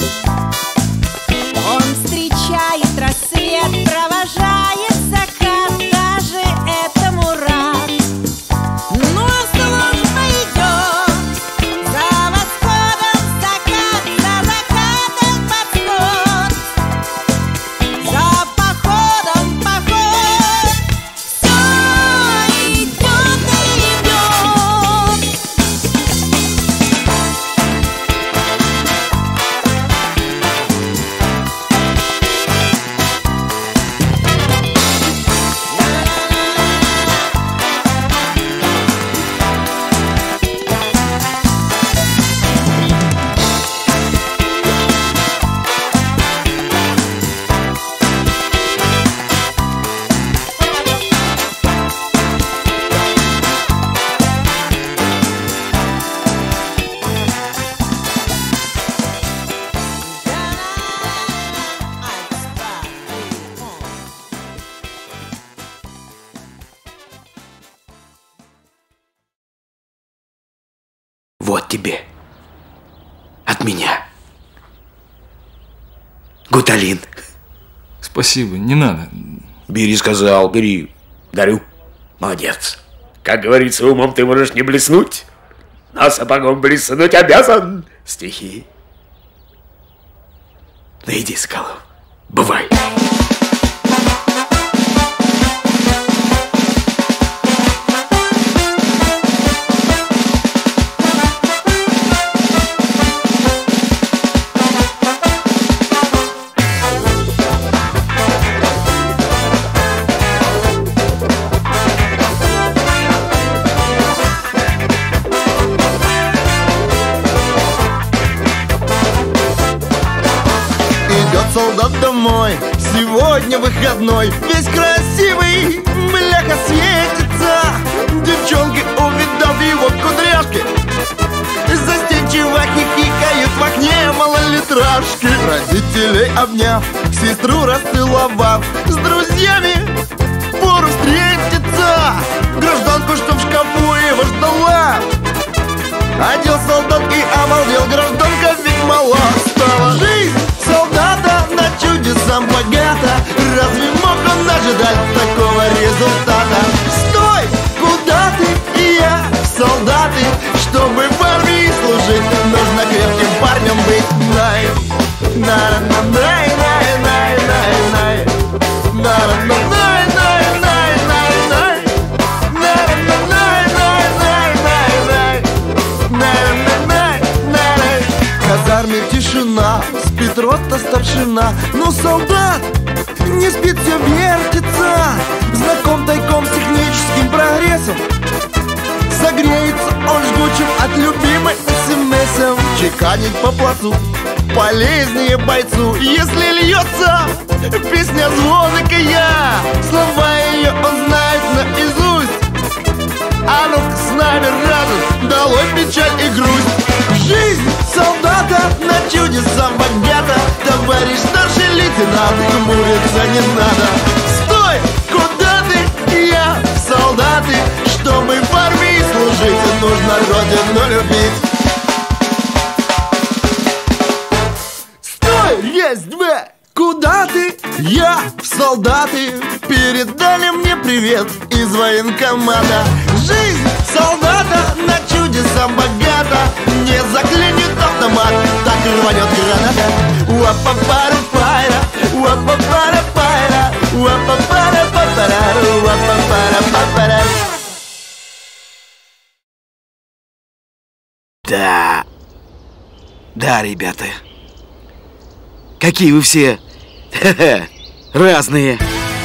Speaker 13: Он встречает рассвет, провожает закат, даже этому рад. Ну а служба идет, за восходом закат, за закатом подход, за походом поход. Все идет и идет.
Speaker 14: Вот тебе. От меня. Гуталин.
Speaker 15: Спасибо, не надо.
Speaker 14: Бери, сказал, бери. Дарю. Молодец. Как говорится, умом ты можешь не блеснуть, но сапогом блеснуть обязан. Стихи. Ну иди, Соколов. Бывай.
Speaker 3: Солдат домой, сегодня выходной, весь красивый, бляха светится. Девчонки, увидав его кудряшки, застенчиво хихикают в окне малолитражки. Родителей обняв, сестру расцеловав, с друзьями пору встретиться. Гражданку, что в шкафу его ждала, одел солдат и обалдел, гражданка ведь мала стала. Жизнь солдата на чудесам богата, разве мог он ожидать такого результата? Стой, куда ты? И я в солдаты. Чтобы в армии служить, нужно крепким парнем быть. Най, на на най, най, най, най, най, на на най, най, най, най, най, на на най, най, най, най, най, на на най, най, най. роста старшина. Но солдат не спит, все вертится, знаком тайком с техническим прогрессом. Согреется он жгучим от любимой смс-ом. Чеканить по плацу полезнее бойцу. Если льется песня звонкая, слова ее он знает наизусть. А ну-ка с нами разом, долой печаль и грусть. Жизнь солдата на чудеса богата. Товарищ старший лейтенант, хмуриться не надо. Стой, куда ты? Я в солдаты. Чтобы в армии служить, нужно родину любить. Стой, есть два. Куда ты? Я в солдаты. Передали мне привет из военкомата. Жизнь солдата на чудеса богата. Не заклинит автомат, так рванет граната. Уапа-пара-пайра, уапа-пара-пайра, уапа-пара-папара, уапа-пара-папара.
Speaker 12: Да, да, ребята, какие вы все разные.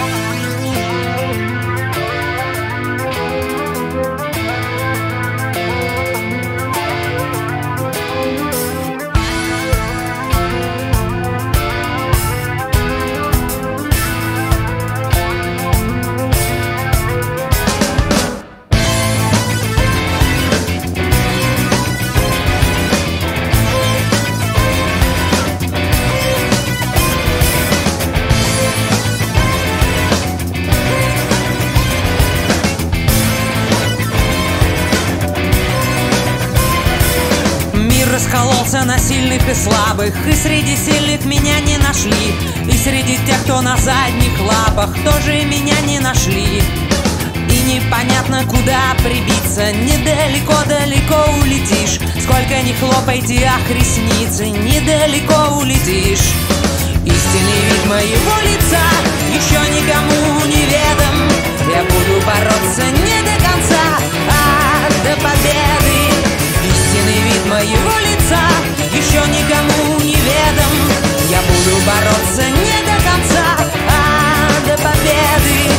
Speaker 16: Раскололся на сильных и слабых, и среди сильных меня не нашли, и среди тех, кто на задних лапах, тоже меня не нашли. И непонятно, куда прибиться, недалеко-далеко улетишь. Сколько ни хлопайте, ах, ресницы, недалеко улетишь. Истинный вид моего лица еще никому не ведом. Я буду бороться не до конца, а до победы. Истинный вид моего лица еще никому не ведом. Я буду бороться не до конца, а до победы.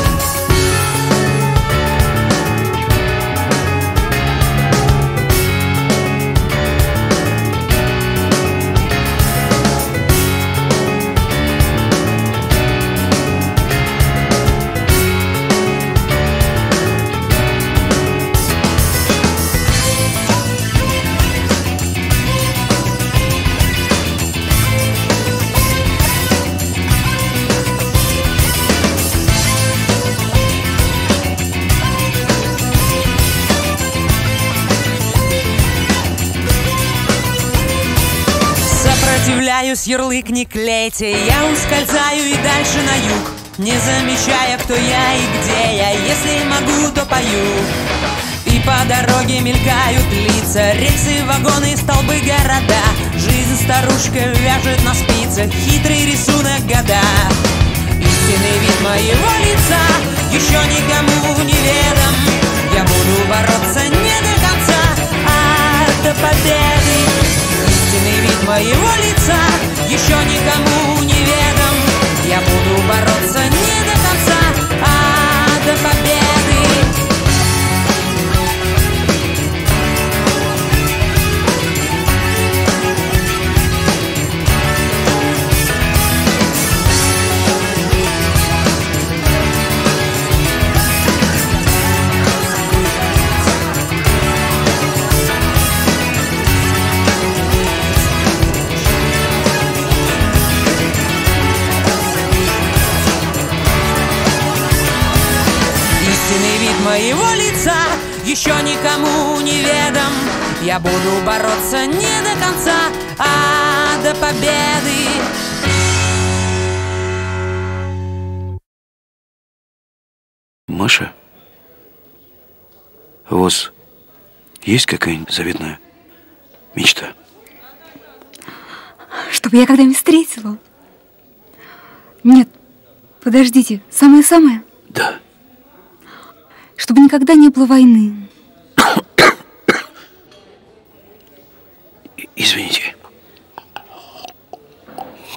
Speaker 16: Сопротивляюсь, ярлык не клейте, я ускользаю и дальше на юг, не замечая, кто я и где я. Если могу, то пою. И по дороге мелькают лица, рельсы, вагоны, столбы, города. Жизнь старушка вяжет на спицах, хитрый рисунок года. Истинный вид моего лица еще никому не ведом. Я буду бороться не до конца, а до победы. Истинный вид моего лица еще никому не ведом. Я буду бороться не до конца, а до победы. Моего лица еще никому не ведом. Я буду бороться не до конца, а до победы.
Speaker 12: Маша, у вас есть какая-нибудь заветная мечта?
Speaker 17: Чтобы я когда-нибудь встретила? Нет, подождите, самое-самое?
Speaker 12: Да.
Speaker 17: Чтобы никогда не было войны.
Speaker 12: Извините.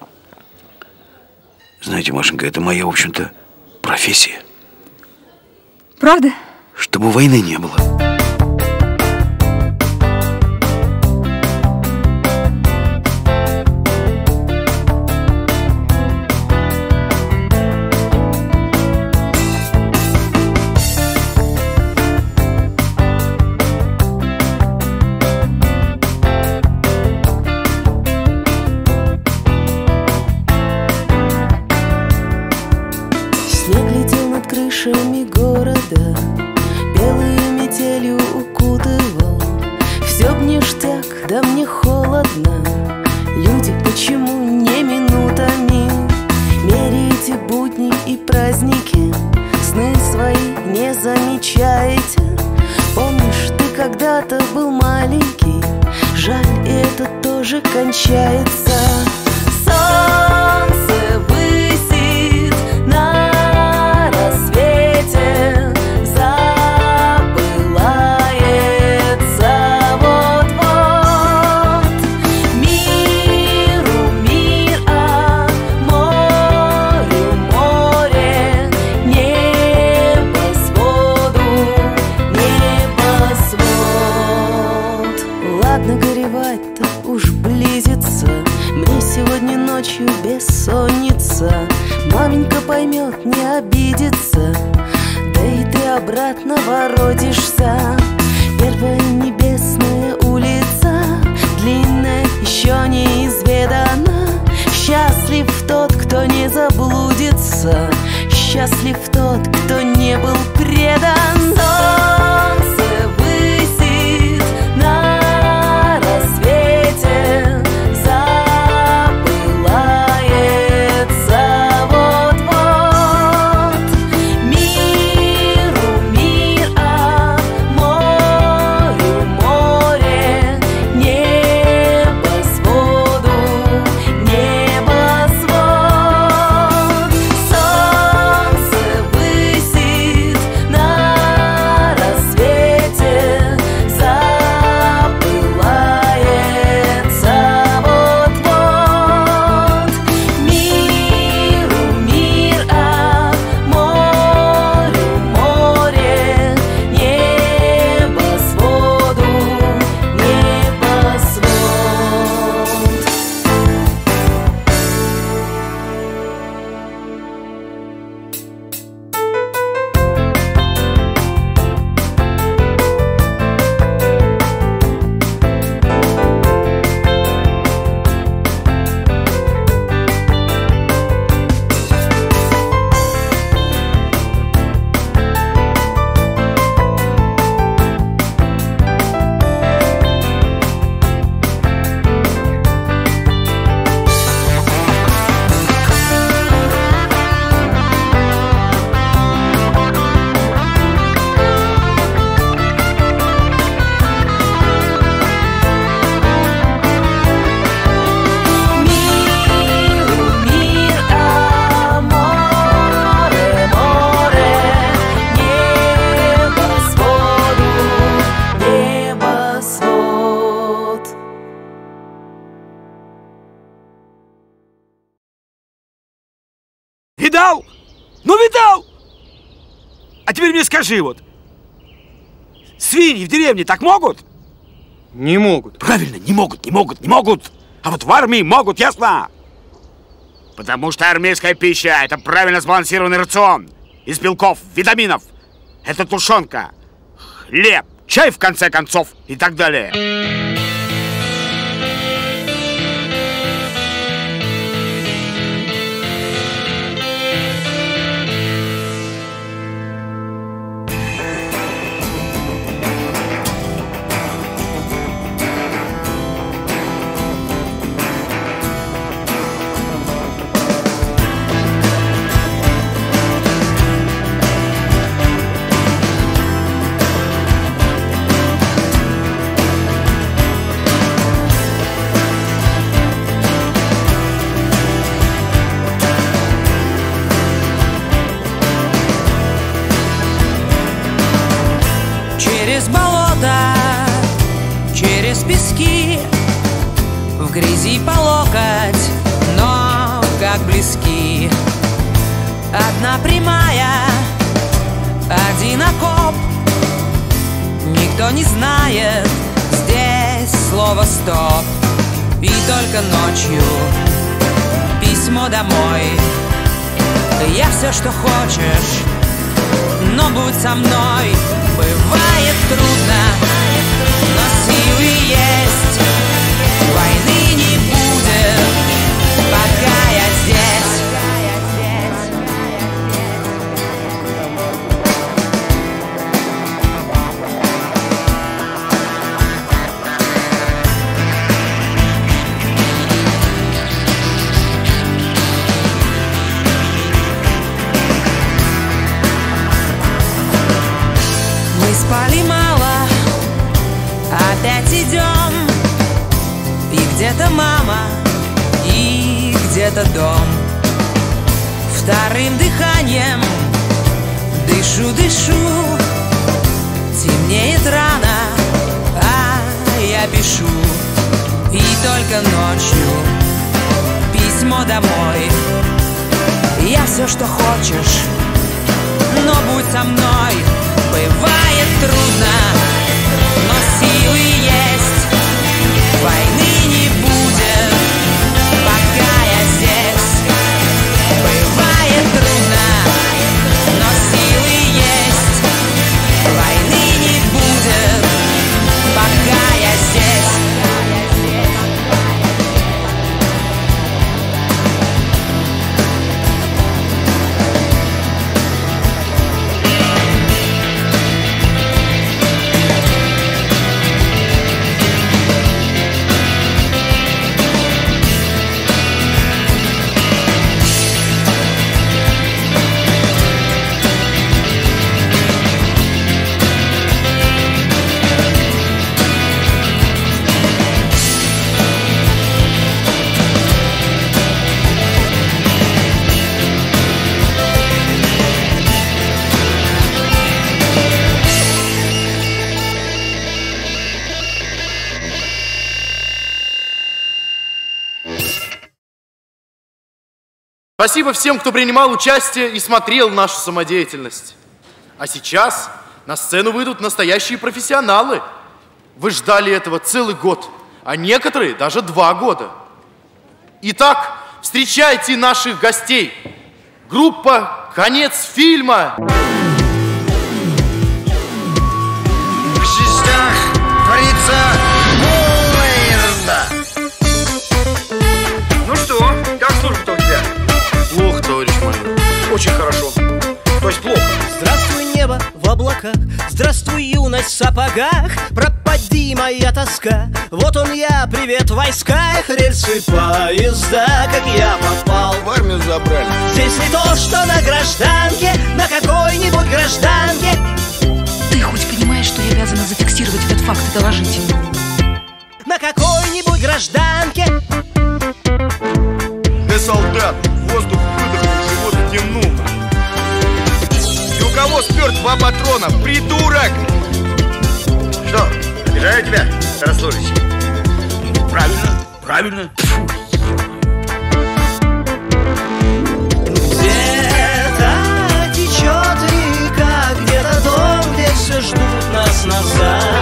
Speaker 12: Знаете, Машенька, это моя, в общем-то, профессия.
Speaker 17: Правда?
Speaker 12: Чтобы войны не было.
Speaker 2: Снег летел над крышами города, белую метелью укутывал. Все б ништяк, да мне холодно. Люди, почему не минутами меряете будни и праздники? Сны свои не замечаете? Помнишь, ты когда-то был маленький? Жаль, и это тоже кончается. Солнце высит на рассвете, запылается вот-вот. Миру мир, а морю море, небосводу небосвод. Ладно горевать-то, уж близится. Мне сегодня ночью бессонница. Маменька поймет, не обидится. Да и ты обратно воротишься. Первая небесная улица, длинная, еще не изведана. Счастлив тот, кто не заблудится. Счастлив тот, кто не был предан. Солнце высит на рассвете, запылается вот-вот. Миру мир, а морю море, небосводу небосвод. Солнце высит на рассвете, запылается вот-вот. Миру мир, а морю море, небосводу небосвод.
Speaker 7: Видал? Ну, видал! А теперь мне скажи вот, свиньи в деревне так могут?
Speaker 11: Не могут.
Speaker 7: Правильно, не могут, не могут, не могут. А вот в армии могут, ясно? Потому что армейская пища – это правильно сбалансированный рацион из белков, витаминов. Это тушенка, хлеб, чай, в конце концов, и так далее.
Speaker 16: Через болото, через пески, в грязи по локоть, но в как близки. Одна прямая, один окоп. Никто не знает здесь слова стоп. И только ночью письмо домой. Я все, что хочешь, но будь со мной. Бывает трудно, но силы есть. Войны не будет, пока я здесь. Спали мало, опять идем. И где-то мама, и где-то дом. Вторым дыханием дышу, дышу. Темнеет рано, а я пишу. И только ночью письмо домой. Я все, что хочешь, но будь со мной. Бывает трудно, но силы есть. Войны не будет, пока я здесь. Бывает трудно, но силы есть. Войны не будет, пока я здесь.
Speaker 3: Спасибо всем, кто принимал участие и смотрел нашу самодеятельность. А сейчас на сцену выйдут настоящие профессионалы. Вы ждали этого целый год, а некоторые даже два года. Итак, встречайте наших гостей. Группа «Конец фильма».
Speaker 6: В частях творится полная ерунда.
Speaker 5: Ну что, как служба-то у тебя?
Speaker 3: Плохо, товарищ майор.
Speaker 5: Очень хорошо. То есть плохо.
Speaker 1: Здравствуй, небо в облаках, здравствуй, юность в сапогах. Пропади моя тоска, вот он я, привет в войсках. Рельсы поезда, как я попал
Speaker 4: в армию забрали.
Speaker 1: Здесь не то, что на гражданке, на какой-нибудь гражданке.
Speaker 17: Ты хоть понимаешь, что я обязана зафиксировать этот факт и доложить?
Speaker 1: На какой-нибудь гражданке.
Speaker 4: Э, солдат, воздух выдохнул, живот втянул.
Speaker 5: И у кого спер два патрона? Придурок! Что, обижаю тебя, старослужащий?
Speaker 12: Правильно, правильно.
Speaker 1: Где-то течет река, где-то дом, где все ждут нас назад.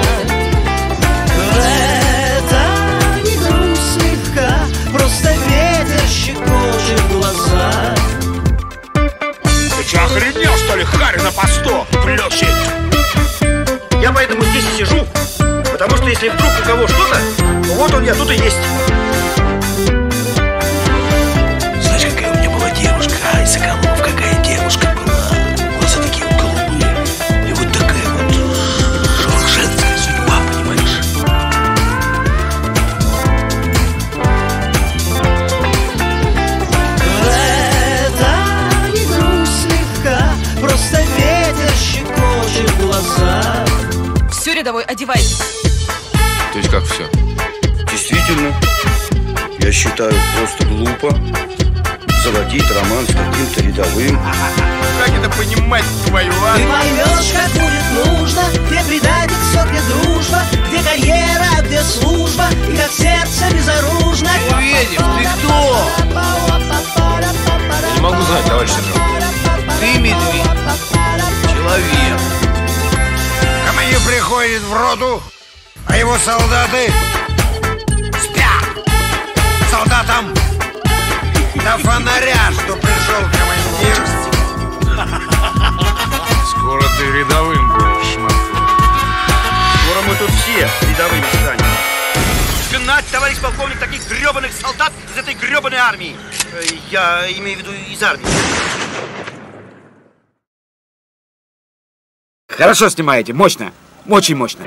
Speaker 1: Это не грусть слегка, просто ветер щекочет глаза.
Speaker 5: Ты что, охренел, что ли, харь на посту? Плющит! Я поэтому здесь и сижу, потому что если вдруг у кого что-то, то вот он я тут и есть.
Speaker 12: Знаешь, какая у меня была девушка? Ай, Соколов, какая девушка была. Глаза такие вот голубые. И вот такая вот женская судьба, понимаешь?
Speaker 1: Это не грусть слегка, просто ветер щекочет глаза.
Speaker 17: Все, рядовой, одевайтесь.
Speaker 12: То есть как все? Действительно, я считаю просто глупо заводить роман с каким-то рядовым.
Speaker 4: Как это понимать, твою, а?
Speaker 1: Ты поймешь, как будет нужно, где предательство, где дружба, где карьера, где служба, и как сердце безоружно.
Speaker 4: Медведев, ты кто?
Speaker 6: заходит в роту, а его солдаты спят. Солдатам до фонаря, что пришел командир.
Speaker 9: Скоро ты рядовым будешь, Шматко.
Speaker 5: Скоро мы тут все рядовыми станем. Гнать, товарищ полковник, таких гребаных солдат из этой гребаной армии. Я имею в виду из армии.
Speaker 7: Хорошо снимаете, мощно, очень мощно.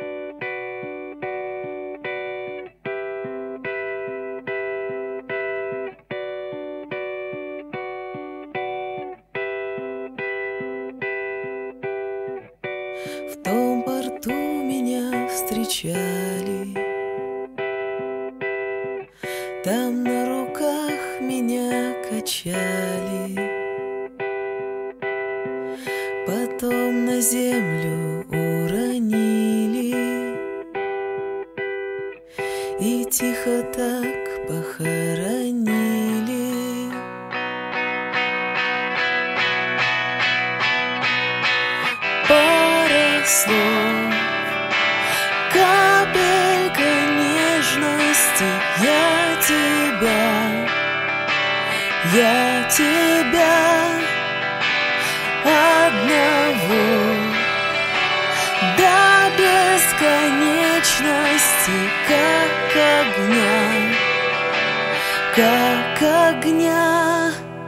Speaker 2: В том порту меня встречали, там на руках меня качали, потом на землю уронили и тихо так похоронили. Пара слов, капелька нежности. Я тебя, я тебя одного до бесконечности, как огня, как огня.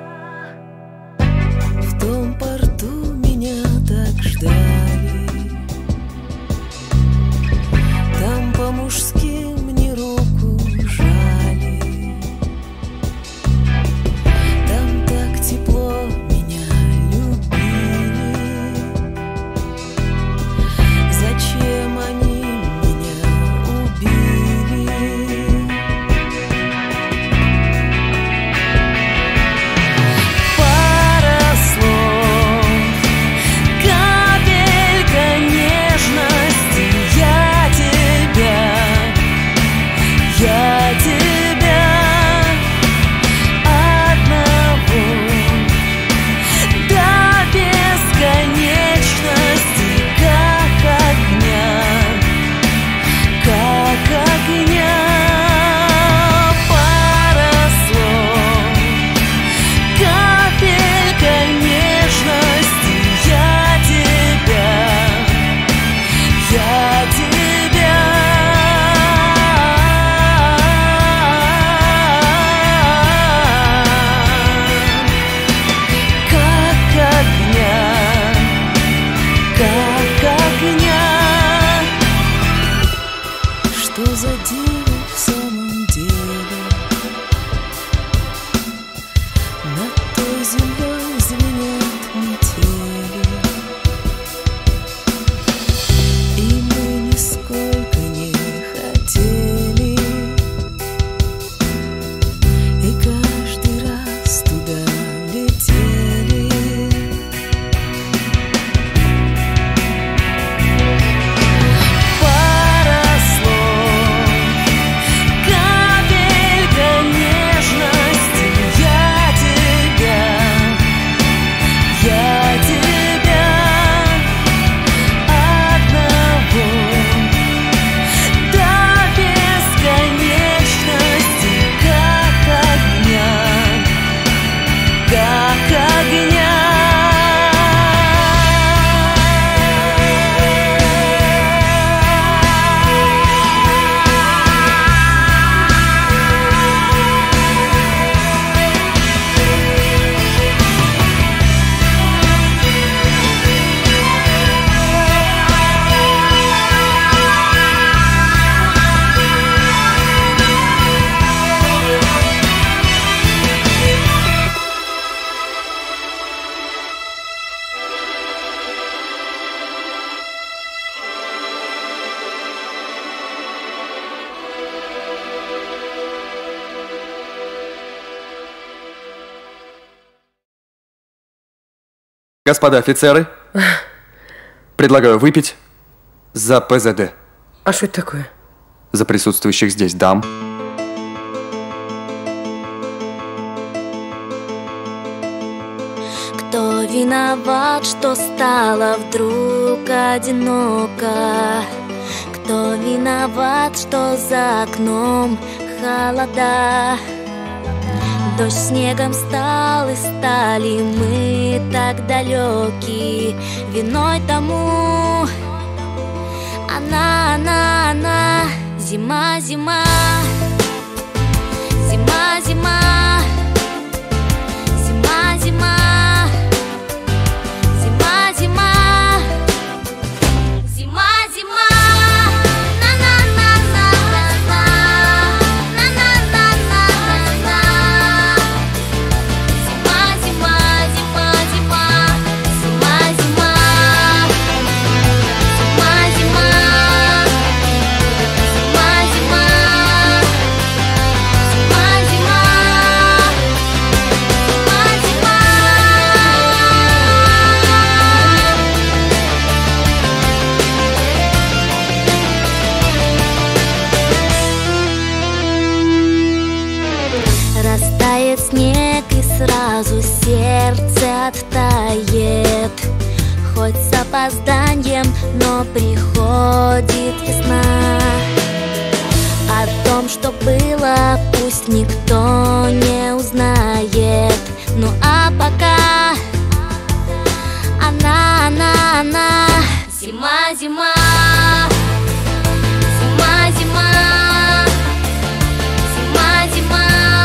Speaker 2: В том порту меня так ждали, там по-мужски мне руку жали, там так тепло меня любили. Зачем они меня убили? Пара слов, капелька нежности. Я тебя, я тебя одного до бесконечности, как огня, как огня. Пара слов, капелька нежности. Я тебя, я тебя как огня, как огня. Что за диво в самом деле? Над той землей звенят метели, и мы нисколько не хотели, и каждый раз туда летели. Пара слов, капелька нежности. Я тебя, я тебя одного до бесконечности, как огня, как огня.
Speaker 18: Господа офицеры, предлагаю выпить за ПЗД.
Speaker 19: А что это такое?
Speaker 18: За присутствующих здесь дам.
Speaker 20: Кто
Speaker 19: виноват, что стало вдруг одиноко? Кто виноват, что за окном холода? Дождь снегом стал, и стали мы так далеки. Виной тому она, она, она. Зима, зима, зима, зима, зима, зима, зима, зима, зима, зима. Растает снег, и сразу сердце оттает. Хоть с опозданием, но приходит весна. О том, что было, пусть никто не узнает. Ну а пока она, она, она. Зима, зима, зима, зима, зима, зима.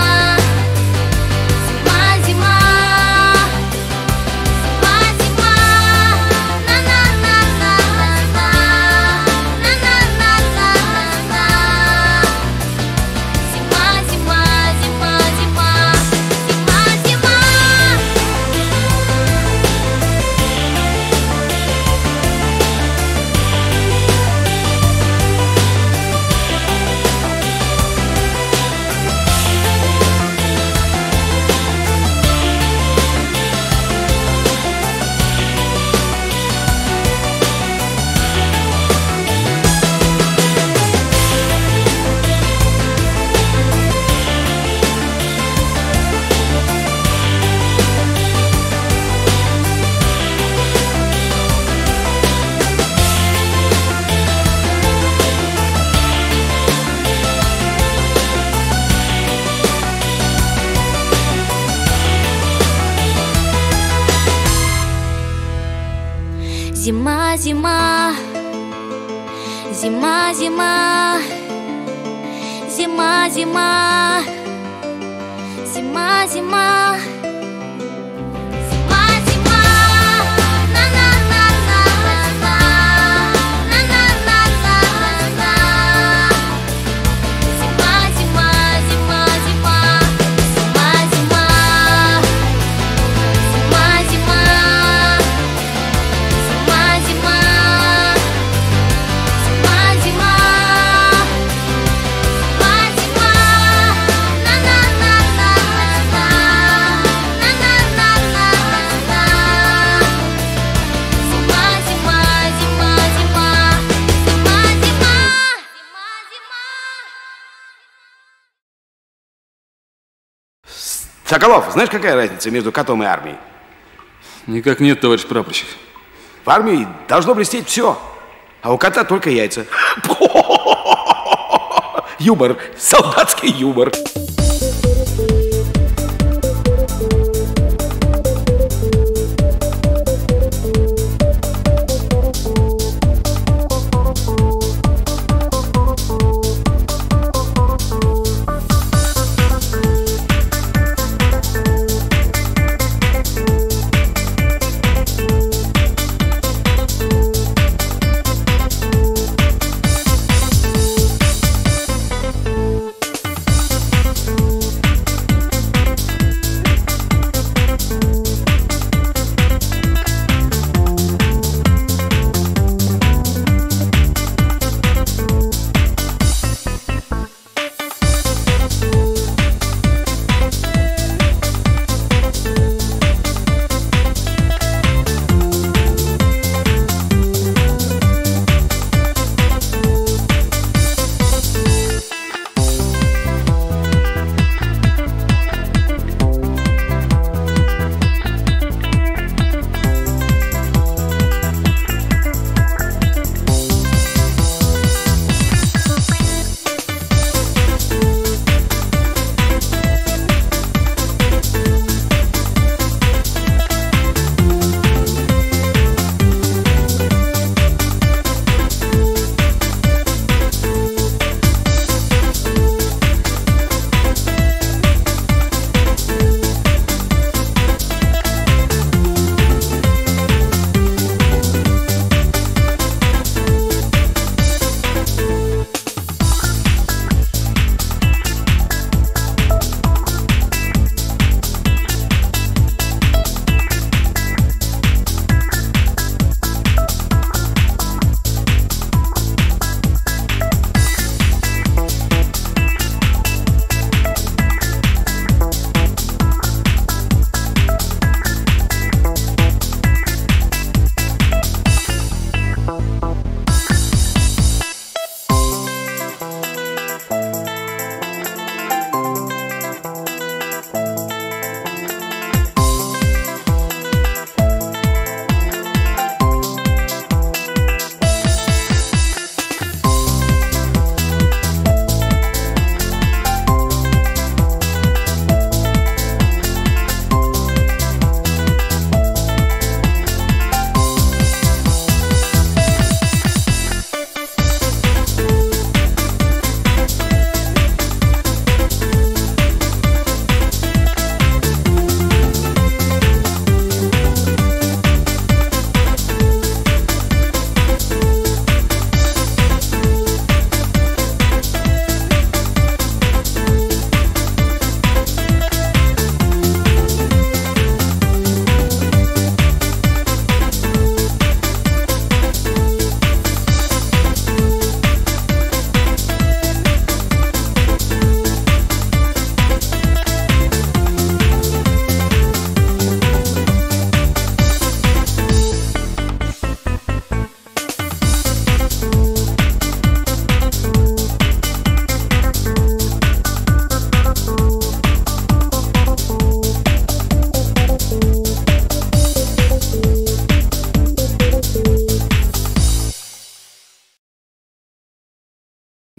Speaker 19: Зима, зима, зима, зима, зима, зима, зима, зима.
Speaker 7: Соколов, знаешь, какая разница между котом и армией?
Speaker 15: Никак нет, товарищ прапорщик.
Speaker 7: В армии должно блестеть все, а у кота только яйца. Юмор, солдатский юмор.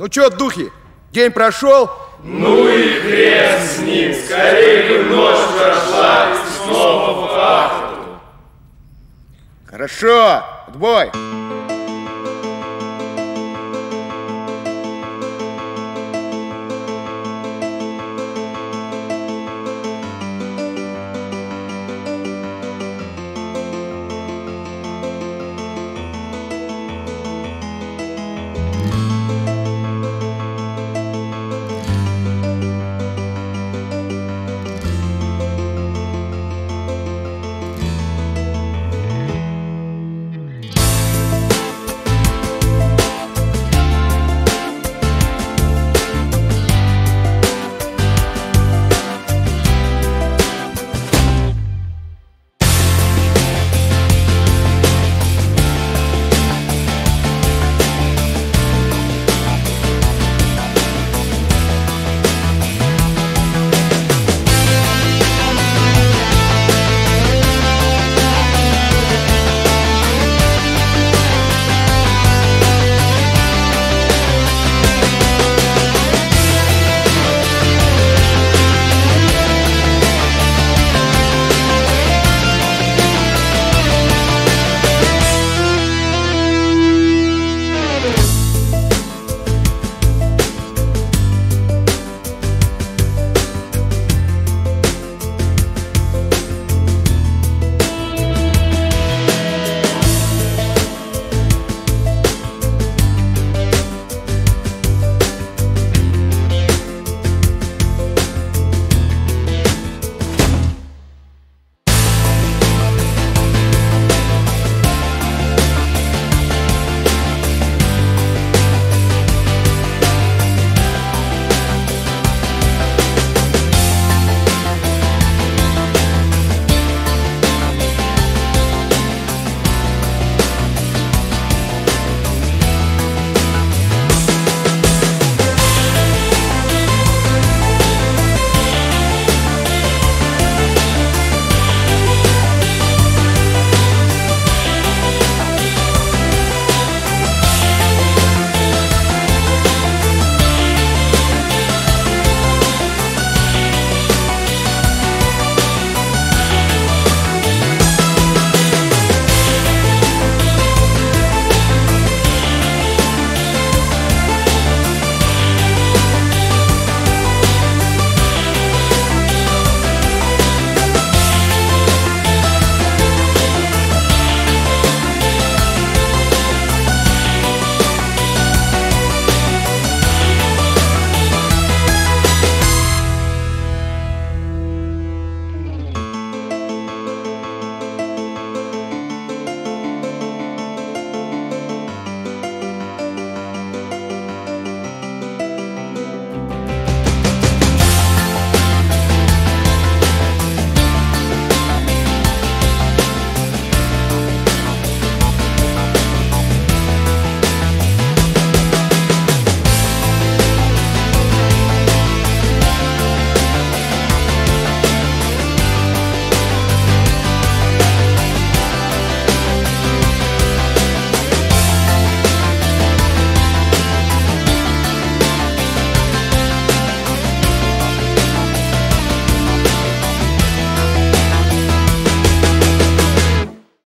Speaker 3: Ну чё, духи, день прошел?
Speaker 8: Ну и хрен с ним, скорее бы ночь прошла и снова в вахту.
Speaker 3: Хорошо, отбой.